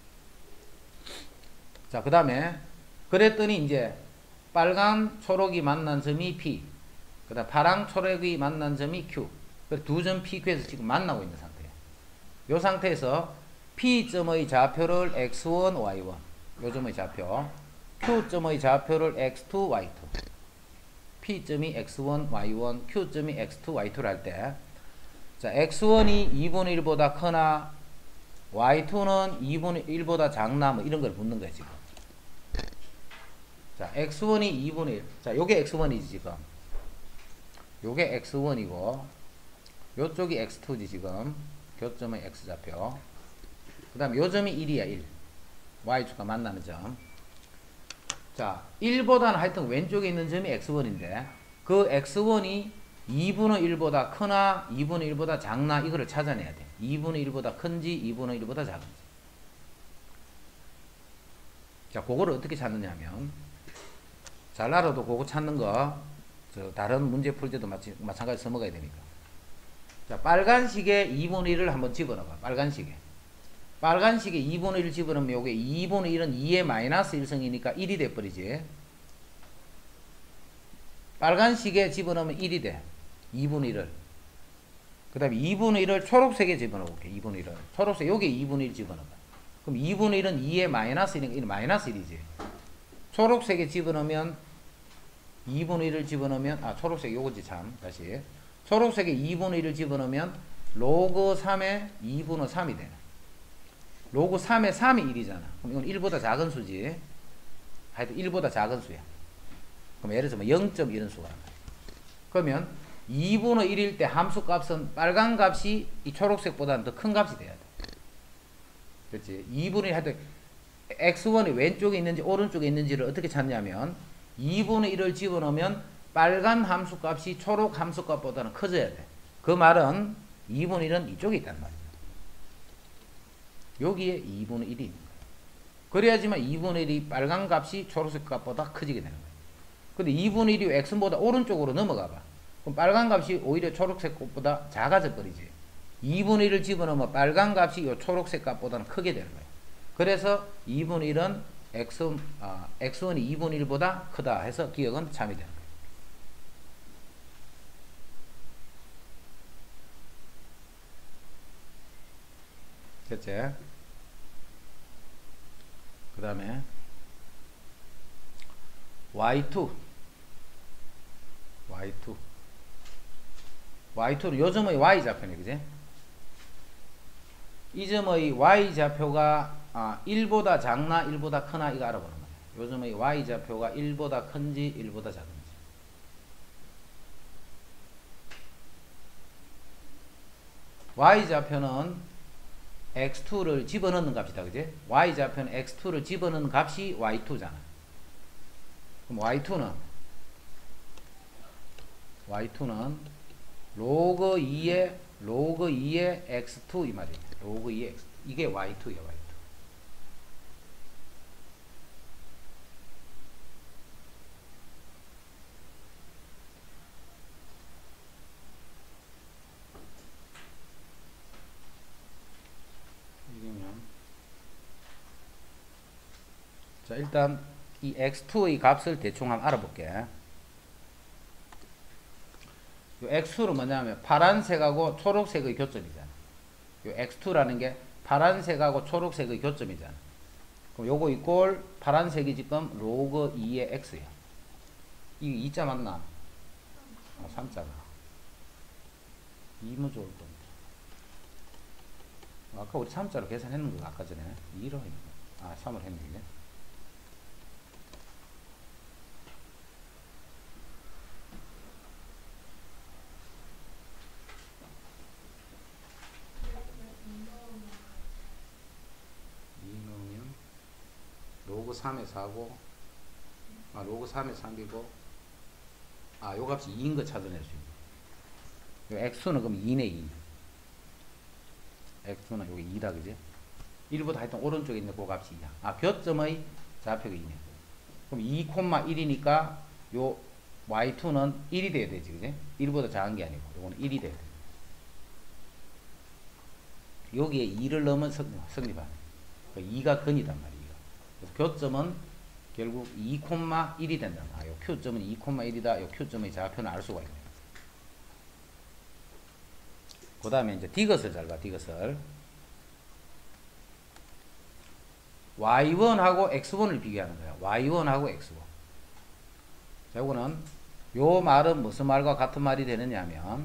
자, 그 다음에 그랬더니 이제 빨간 초록이 만난 점이 P, 그 다음 파랑 초록이 만난 점이 Q. 두 점 피큐에서 지금 만나고 있는 상태예요. 이 상태에서 P점의 좌표를 엑스 원, 와이 원, 요 점의 좌표, Q점의 좌표를 엑스 투, 와이 투. P점이 엑스 원, 와이 원, Q점이 엑스 투, 와이 투를 할 때, 자, 엑스 원이 이분의 일보다 크나, 와이 투는 이분의 일보다 작나, 뭐 이런 걸 묻는 거예요, 지금. 자, 엑스 원이 이분의 일. 자, 요게 엑스 원이지, 지금. 요게 엑스 원이고, 요쪽이 엑스 투지, 지금. 교점의 X 좌표. 그 다음에 요 점이 일이야, 일. Y축과 만나는 점. 자, 일보다는 하여튼 왼쪽에 있는 점이 엑스 원인데, 그 엑스 원이 이분의 일보다 크나, 이분의 일보다 작나, 이거를 찾아내야 돼. 이분의 일보다 큰지, 이분의 일보다 작은지. 자, 그거를 어떻게 찾느냐면, 잘 알아도 그거 찾는 거, 저 다른 문제 풀 때도 마치, 마찬가지 써먹어야 되니까. 자, 빨간식에 이분의 일을 한번 집어넣어봐. 빨간식에. 빨간식에 이분의 일 집어넣으면 요게 이분의 일은 이의 마이너스 일승이니까 일이 돼버리지. 빨간식에 집어넣으면 일이 돼. 이분의 일을. 그 다음에 이분의 일을 초록색에 집어넣어볼게. 이분의 일을. 초록색, 여기에 이분의 일 집어넣어봐. 그럼 이분의 일은 이의 마이너스 일이니까 일 마이너스 일이지. 초록색에 집어넣으면 이분의 일을 집어넣으면 아 초록색 요거지 참 다시 초록색에 이분의 일을 집어넣으면 로그 삼에 이분의 삼이 되네. 로그 삼에 삼이 일이잖아. 그럼 이건 일보다 작은 수지. 하여튼 일보다 작은 수야. 그럼 예를 들면 영 점 이런 수가. 그러면 이분의 일일 때 함수 값은 빨간 값이 이 초록색보다는 더 큰 값이 돼야 돼. 그렇지? 이분의 일 하여튼 엑스 원이 왼쪽에 있는지 오른쪽에 있는지를 어떻게 찾냐면 이분의 일을 집어넣으면 빨간 함수 값이 초록 함수 값보다는 커져야 돼. 그 말은 이분의 일은 이쪽에 있단 말이야. 여기에 이분의 일이 있는 거야. 그래야지만 이분의 일이 빨간 값이 초록색 값보다 커지게 되는 거야. 근데 이분의 일이 x보다 오른쪽으로 넘어가 봐. 그럼 빨간 값이 오히려 초록색 값보다 작아져 버리지. 이분의 일을 집어넣으면 빨간 값이 이 초록색 값보다는 크게 되는 거야. 그래서 이분의 일은 x, 아, 엑스 원이 이분의 일보다 크다 해서 기억은 참이 되는 거예요. 됐지? 그 다음에 와이 투 와이 투 와이 투는 요 점의 y좌표네, 그지? 이 점의 y좌표가 아, 일보다 작나 일보다 크나 이거 알아보는 거예요. 요 점의 y좌표가 일보다 큰지 일보다 작은지. y좌표는 엑스 투를 집어넣는 값이다, 그지? y좌표는 엑스 투를 집어넣는 값이 와이 투잖아. 그럼 와이 투는 와이 투는 로그 이의 로그 이의 엑스 투 이 말이에요. 로그 이의 엑스 투. 이게 와이 투야, 와이 투. 자, 일단 이 엑스 투의 값을 대충 한번 알아볼게. 요 엑스투는 뭐냐면 파란색하고 초록색의 교점이잖아. 요 엑스투라는 게 파란색하고 초록색의 교점이잖아. 그럼 요거 이꼴 파란색이 지금 로그 이의 x야. 이게 이 자 맞나? 어, 삼 자가. 이면 좋을 건데. 아까 우리 삼 자로 계산했는 거 아까 전에 이로 했는 거. 아, 삼을 했는데. 이 넣으면 로그 삼에 사고, 아, 로그 삼에 삼이고, 아, 요 값이 이인 거 찾아낼 수 있는. 요 x는 그럼 이네 이. x는 여기 이다, 그지? 일보다 하여튼 오른쪽에 있는 그 값이 이야. 아, 교점의 좌표가 이네. 그럼 이, 일이니까 요 와이투는 일이 돼야 되지, 그지? 일보다 작은 게 아니고, 요거는 일이 돼야 돼. 여기에 이를 넣으면 성, 성립하네. 그러니까 이가 근이단 말이야. 그래서 교점은 결국 이, 일이 된단 말이야. 요 Q점은 이, 일이다. 요 Q점의 좌표는 알 수가 있네. 그 다음에 이제 디귿을 잘 봐, 디귿을. 와이 원하고 엑스 원을 비교하는 거야. 와이 원하고 엑스 원. 자, 요거는, 요 말은 무슨 말과 같은 말이 되느냐 하면,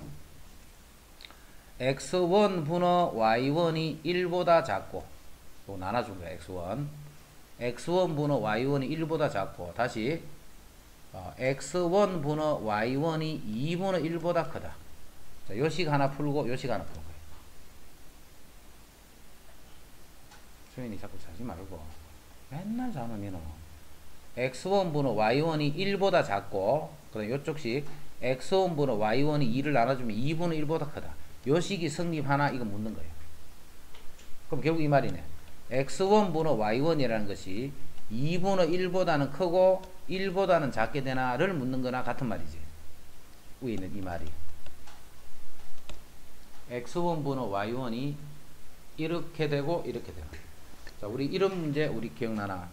엑스 원 분의 와이 원이 일보다 작고, 또 나눠준 거야, 엑스 원. 엑스 원 분의 와이 원이 일보다 작고, 다시, 어, 엑스 원 분의 와이 원이 이분의 일보다 크다. 자, 요식 하나 풀고, 요식 하나 풀고. 소연이 자꾸 자지 말고. 맨날 자는 니는. 엑스 원 분의 와이 원이 일보다 작고, 그다음 요쪽식, 엑스 원 분의 와이 원이 이를 나눠주면 이분의 일보다 크다. 요식이 성립하나, 이거 묻는 거예요. 그럼 결국 이 말이네. 엑스 원 분의 와이 원이라는 것이 이분의 일보다는 크고, 일보다는 작게 되나를 묻는 거나 같은 말이지. 위에 있는 이 말이. 엑스 원 분의 와이 원이 이렇게 되고 이렇게 되고. 자, 우리 이런 문제 우리 기억나나?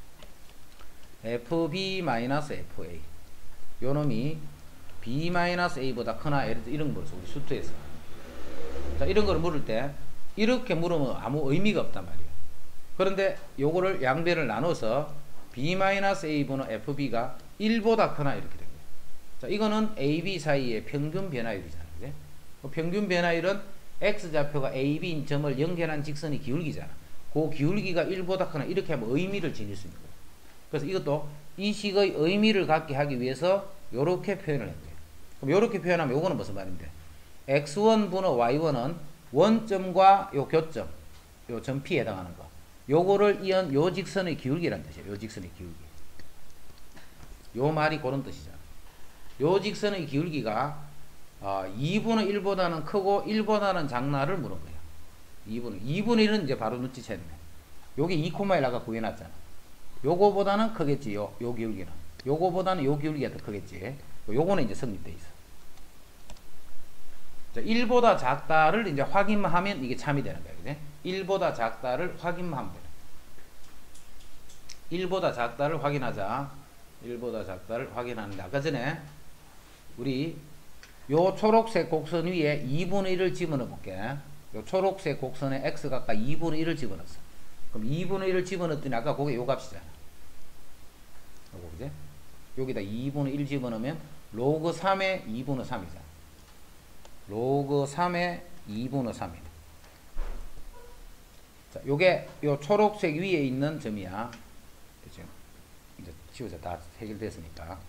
에프비-에프에이 요 놈이 비-에이보다 크나? 예를 들어 이런 거 물었어. 우리 수투에서. 자, 이런 거를 물을 때 이렇게 물으면 아무 의미가 없단 말이에요. 그런데 요거를 양배를 나눠서 비-에이분의 에프비가 일보다 크나 이렇게 된 거예요. 자, 이거는 에이비 사이의 평균 변화율이잖아요. 그치? 그 평균 변화율은 x좌표가 에이비인 점을 연결한 직선의 기울기잖아. 그 기울기가 일보다 크나 이렇게 하면 의미를 지닐 수 있는 거예요. 그래서 이것도 이 식의 의미를 갖게 하기 위해서 요렇게 표현을 한 거예요. 그럼 요렇게 표현하면 요거는 무슨 말인데? 엑스 원 분의 와이 원은 원점과 요 교점, 요 점 P에 해당하는 거. 요거를 이은 요 직선의 기울기란 뜻이에요. 요 직선의 기울기. 요 말이 그런 뜻이잖아. 요 직선의 기울기가 어, 이분의 일보다는 크고 일보다는 작나를 물은 거예요. 이분의, 이분의 일은 이제 바로 눈치챘네. 요게 이 일 아까 구해놨잖아. 요거보다는 크겠지, 요, 요 기울기는. 요거보다는 요 기울기가 더 크겠지. 요거는 이제 성립돼 있어. 자, 일보다 작다를 이제 확인만 하면 이게 참이 되는 거야. 그지? 일보다 작다를 확인만 하면 돼. 일보다 작다를 확인하자. 일보다 작다를 확인하는데, 아까 전에 우리 요 초록색 곡선 위에 이분의 일을 집어넣어 볼게. 요 초록색 곡선에 x가 아까 이분의 일을 집어넣었어. 그럼 이분의 일을 집어넣었더니 아까 그게 요 값이잖아. 요거, 그지? 여기다 이분의 일 집어넣으면 로그 삼의 이분의 삼이잖아. 로그 삼의 이분의 삼이네. 자, 요게 요 초록색 위에 있는 점이야. 지금 이제 지우자. 다 해결됐으니까.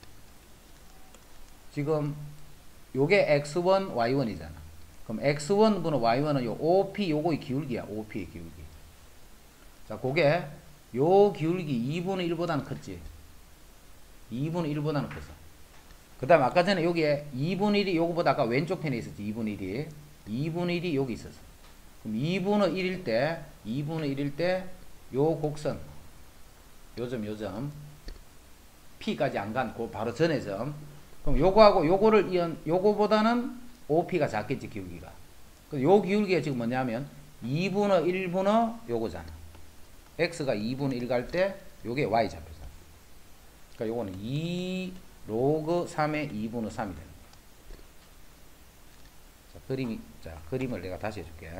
지금 요게 엑스 원, 와이 원이잖아. 그럼 엑스 원 분의 와이 원은 요 오피 요거의 기울기야. 오피의 기울기. 자, 그게 요 기울기 이분의 일보다는 컸지. 이분의 일보다는 컸어. 그 다음 아까 전에 여기에 이분의 일이 요거보다 아까 왼쪽 편에 있었지. 이분의 일이. 이분의 일이 여기 있었어. 그럼 이분의 일일 때, 이분의 일일 때, 요 곡선, 요점, 요점, P까지 안 간, 그 바로 전의 점. 그럼 요거하고 요거를 이은, 요거보다는 오피가 작겠지, 기울기가. 요 기울기가 지금 뭐냐면, 이분의 일분의 요거잖아. X가 이분의 일 갈 때, 요게 Y좌표잖아. 그러니까 요거는 이 로그 삼의 이분의 삼이 되는 거야. 그림이, 자, 그림을 내가 다시 해줄게.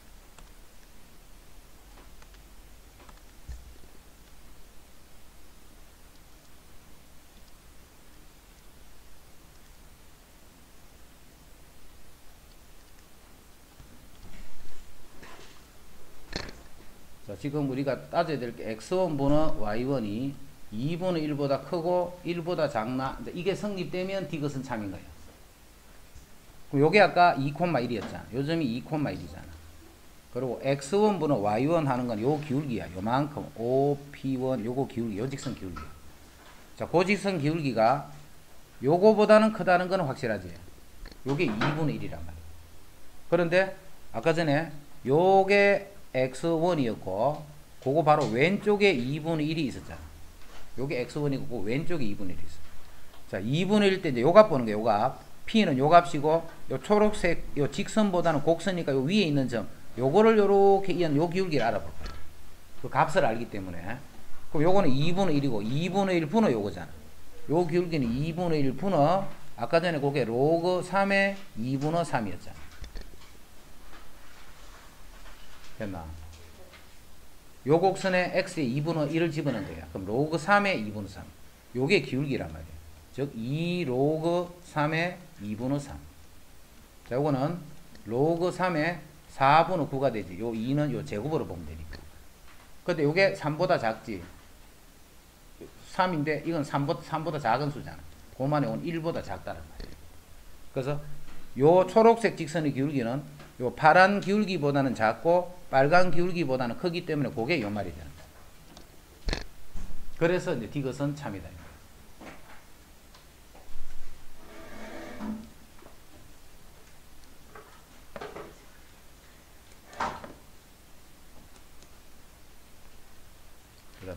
자, 지금 우리가 따져야 될 게 엑스원분의 와이원이 이분의 일보다 크고 일보다 작나? 이게 성립되면 디귿은 참인 거예요. 그럼 요게 아까 이 콤마 일이었잖아. 요점이 이 콤마 일이잖아. 그리고 엑스원분의 와이원 하는 건 요 기울기야. 요만큼 오피원 요거 기울기, 요 직선 기울기. 자, 그 직선 기울기가 요거보다는 크다는 건 확실하지. 요게 이분의 일이란 말이야. 그런데 아까 전에 요게 엑스원이었고 그거 바로 왼쪽에 이분의 일이 있었잖아. 요게 엑스원이고 그 왼쪽에 이분의 일이 있어. 자, 이분의 일 때 이제 요 값 보는 거야. 요 값. P는 요 값이고 요 초록색 요 직선보다는 곡선이니까 요 위에 있는 점 요거를 요렇게 이은 요 기울기를 알아볼 거야. 그 값을 알기 때문에. 그럼 요거는 이분의 일이고 이분의 일 분의 요거잖아. 요 기울기는 이분의 일 분의 아까 전에 그게 로그 삼의 이분의 삼이었잖아. 됐나? 요 곡선에 x의 이분의 일을 집어넣은 거야. 그럼 로그 삼의 이분의 삼. 요게 기울기란 말이야. 즉 이 로그 삼의 이분의 삼. 자, 요거는 로그 삼의 사분의 구가 되지. 요 이는 요 제곱으로 보면 되니까. 근데 요게 삼보다 작지. 삼인데 이건 삼보다, 삼보다 작은 수잖아. 그만에 온 일보다 작다는 말이야. 그래서 요 초록색 직선의 기울기는 요 파란 기울기보다는 작고 빨간 기울기보다는 크기 때문에 그게 요 말이 되는 거야. 그래서 이제 디귿은 참이다. 그다음에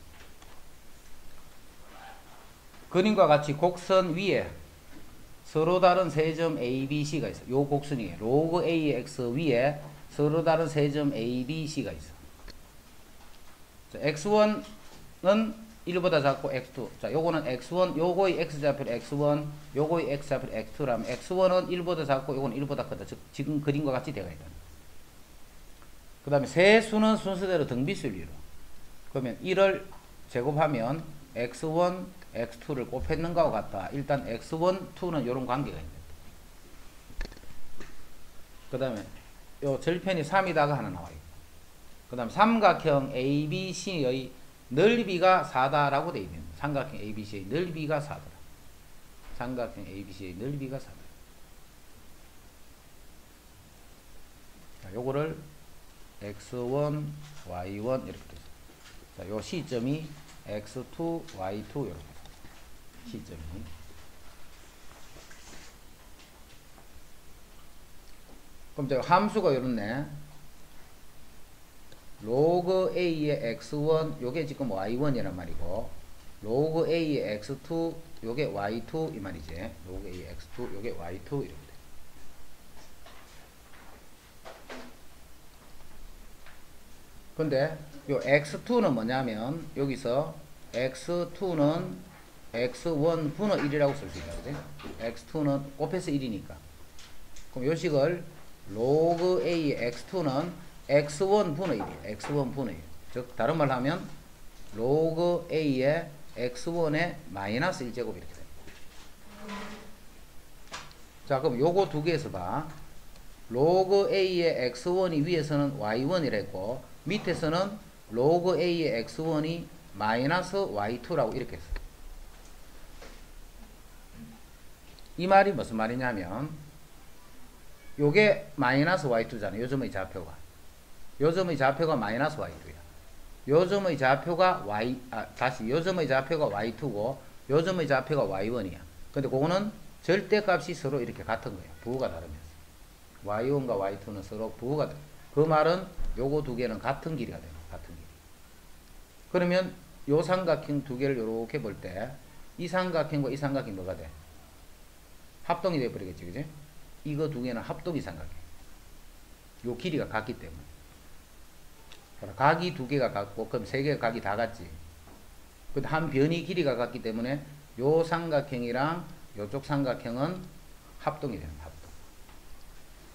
그림과 같이 곡선 위에 서로 다른 세 점 A, B, C가 있어. 요 곡선이 로그 A의 X 위에 서로 다른 세 점 A, B, C가 있어. 자, 엑스원은 일보다 작고 엑스투. 자, 요거는 엑스원, 요거의 X좌표 엑스원, 요거의 X좌표 엑스투라면 엑스원은 일보다 작고 요거는 일보다 크다. 즉, 지금 그림과 같이 되어 있다. 그 다음에 세 수는 순서대로 등비수를 이뤄. 그러면 일을 제곱하면 엑스원, 엑스투를 곱했는 것과 같다. 일단 엑스원, 이는 이런 관계가 있는. 그 다음에 요 절편이 삼이다가 하나 나와 있고. 그 다음에 삼각형 에이비씨의 넓이가 사다라고 되어 있는. 삼각형 에이비씨의 넓이가 사다. 삼각형 에이비씨의 넓이가 사다. 자, 요거를 엑스원, 와이원 이렇게 되죠. 자, 요 시점이 엑스투, 와이투 이렇게 시점이. 그럼 저 함수가 이렇네. 로그 A의 엑스원 요게 지금 와이원이란 말이고 로그 A의 엑스투 요게 와이투 이 말이지. 로그 A의 엑스투 요게 와이투 이렇게 돼. 근데 요 엑스투는 뭐냐면 여기서 엑스투는 엑스원 분의 일이라고 쓸 수 있다. 그지? 엑스투는 곱해서 일이니까. 그럼 요 식을 로그 A의 엑스투는 엑스원 분의 일이에요. 엑스원 분의 일. 즉 다른 말로 하면 로그 A의 엑스원의 마이너스 일 제곱 이렇게 됩니다. 자, 그럼 요거 두 개에서 봐. 로그 A의 엑스원이 위에서는 와이원이랬고 밑에서는 로그 A의 엑스원이 마이너스 와이투라고 이렇게 했어. 이 말이 무슨 말이냐면 요게 마이너스 와이투잖아요. 요점의 좌표가. 요점의 좌표가 마이너스 와이투야. 요점의 좌표가 Y, 아, 다시 요점의 좌표가 와이투고 요점의 좌표가 와이원이야. 근데 그거는 절대값이 서로 이렇게 같은 거예요. 부호가 다르면서. 와이원과 와이투는 서로 부호가 다르. 그 말은 요거 두 개는 같은 길이가 돼요. 같은 길이. 그러면 요 삼각형 두 개를 요렇게 볼 때 이 삼각형과 이 삼각형이 뭐가 돼? 합동이 돼버리겠지, 그지? 이거 두 개는 합동이 삼각형. 요 길이가 같기 때문에. 각이 두 개가 같고, 그럼 세 개가 각이 다 같지. 근데 한 변이 길이가 같기 때문에 요 삼각형이랑 요쪽 삼각형은 합동이 되는 합동.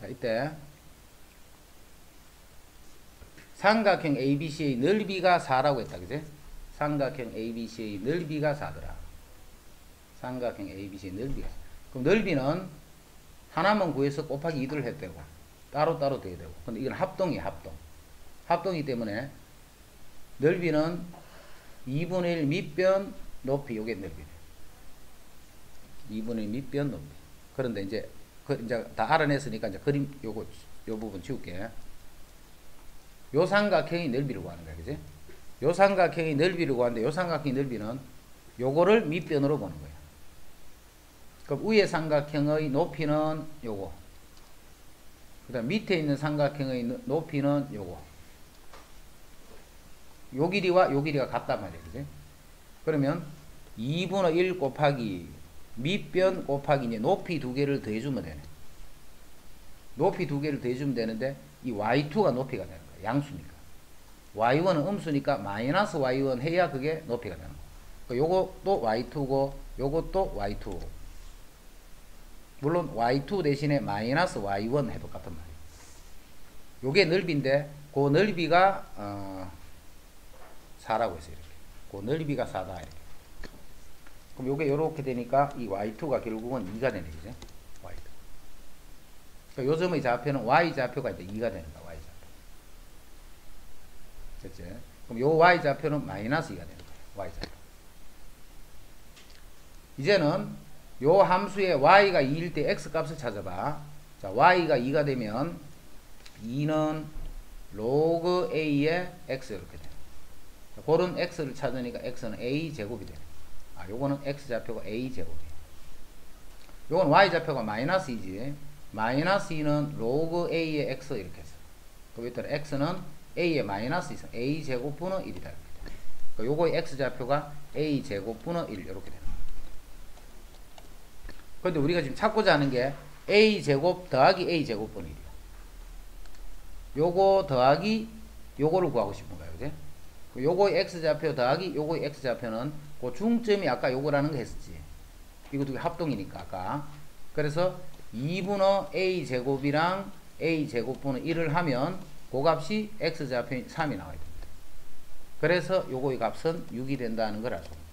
자, 이때 삼각형 에이비씨의 넓이가 사라고 했다. 그지? 삼각형 에이비씨의 넓이가 사더라. 삼각형 에이비씨의 넓이가. 그럼 넓이는 하나만 구해서 곱하기 이를 해도 되고 따로따로 돼야 되고. 근데 이건 합동이에요. 합동. 합동이기 때문에 넓이는 이분의 일 밑변 높이. 요게 넓이네. 이분의 일 밑변 높이. 그런데 이제 그 이제 다 알아냈으니까 이제 그림 요거 요 부분 지울게. 요 삼각형의 넓이를 구하는 거야. 그지? 요 삼각형의 넓이를 구하는데 요 삼각형의 넓이는 요거를 밑변으로 보는 거야. 그럼 위에 삼각형의 높이는 요거. 그 다음 밑에 있는 삼각형의 높이는 요거. 요 길이와 요 길이가 같단 말이야. 그지? 그러면 이분의 일 곱하기 밑변 곱하기 이제 높이 두 개를 더해주면 되네. 높이 두 개를 더해주면 되는데 이 와이 투가 높이가 되는 거야. 양수니까. 와이 원은 음수니까 마이너스 와이 원 해야 그게 높이가 되는 거야. 요것도 와이 투고 요것도 와이 투고. 물론 와이 투 대신에 마이너스 와이 원 해도 같단 말이야. 요게 넓이인데 그 넓이가 어, 사라고 했어요. 이렇게. 그 넓이가 사다. 이렇게. 그럼 요게 요렇게 되니까 이 와이 투가 결국은 이가 되네. 그죠? 와이 투. 그러니까 요점의 좌표는 y 좌표가 이제 이가 되는 거야. y 좌표. 됐지? 그럼 요 y 좌표는 마이너스 이가 되는 거야. y 좌표. 이제는 요 함수의 y가 이일 때 x 값을 찾아봐. 자, y가 이가 되면 이는 로그 a의 x 이렇게 돼. 자, 그런 x를 찾으니까 x는 a 제곱이 돼. 아, 요거는 x 좌표가 a 제곱이에요. 요건 y 좌표가 마이너스 이지. 마이너스 이는 로그 a의 x 이렇게 했어. 그럼 일단 x는 a의 마이너스 이상 a 제곱분의 일이다. 이렇게 돼. 그러니까 요거의 x 좌표가 a 제곱분의 일 이렇게 되는 거야. 근데 우리가 지금 찾고자 하는 게 a 제곱 더하기 a 제곱분의 일이야. 요거 더하기 요거를 구하고 싶은 거야. 그지? 요거의 x 좌표 더하기 요거의 x 좌표는 그 중점이 아까 요거라는 거 했었지. 이거 두 개 합동이니까 아까. 그래서 이분의 a 제곱이랑 a 제곱분의 일을 하면 그 값이 x 좌표 삼이 나와야 됩니다. 그래서 요거의 값은 육이 된다는 걸 알 수 있습니다.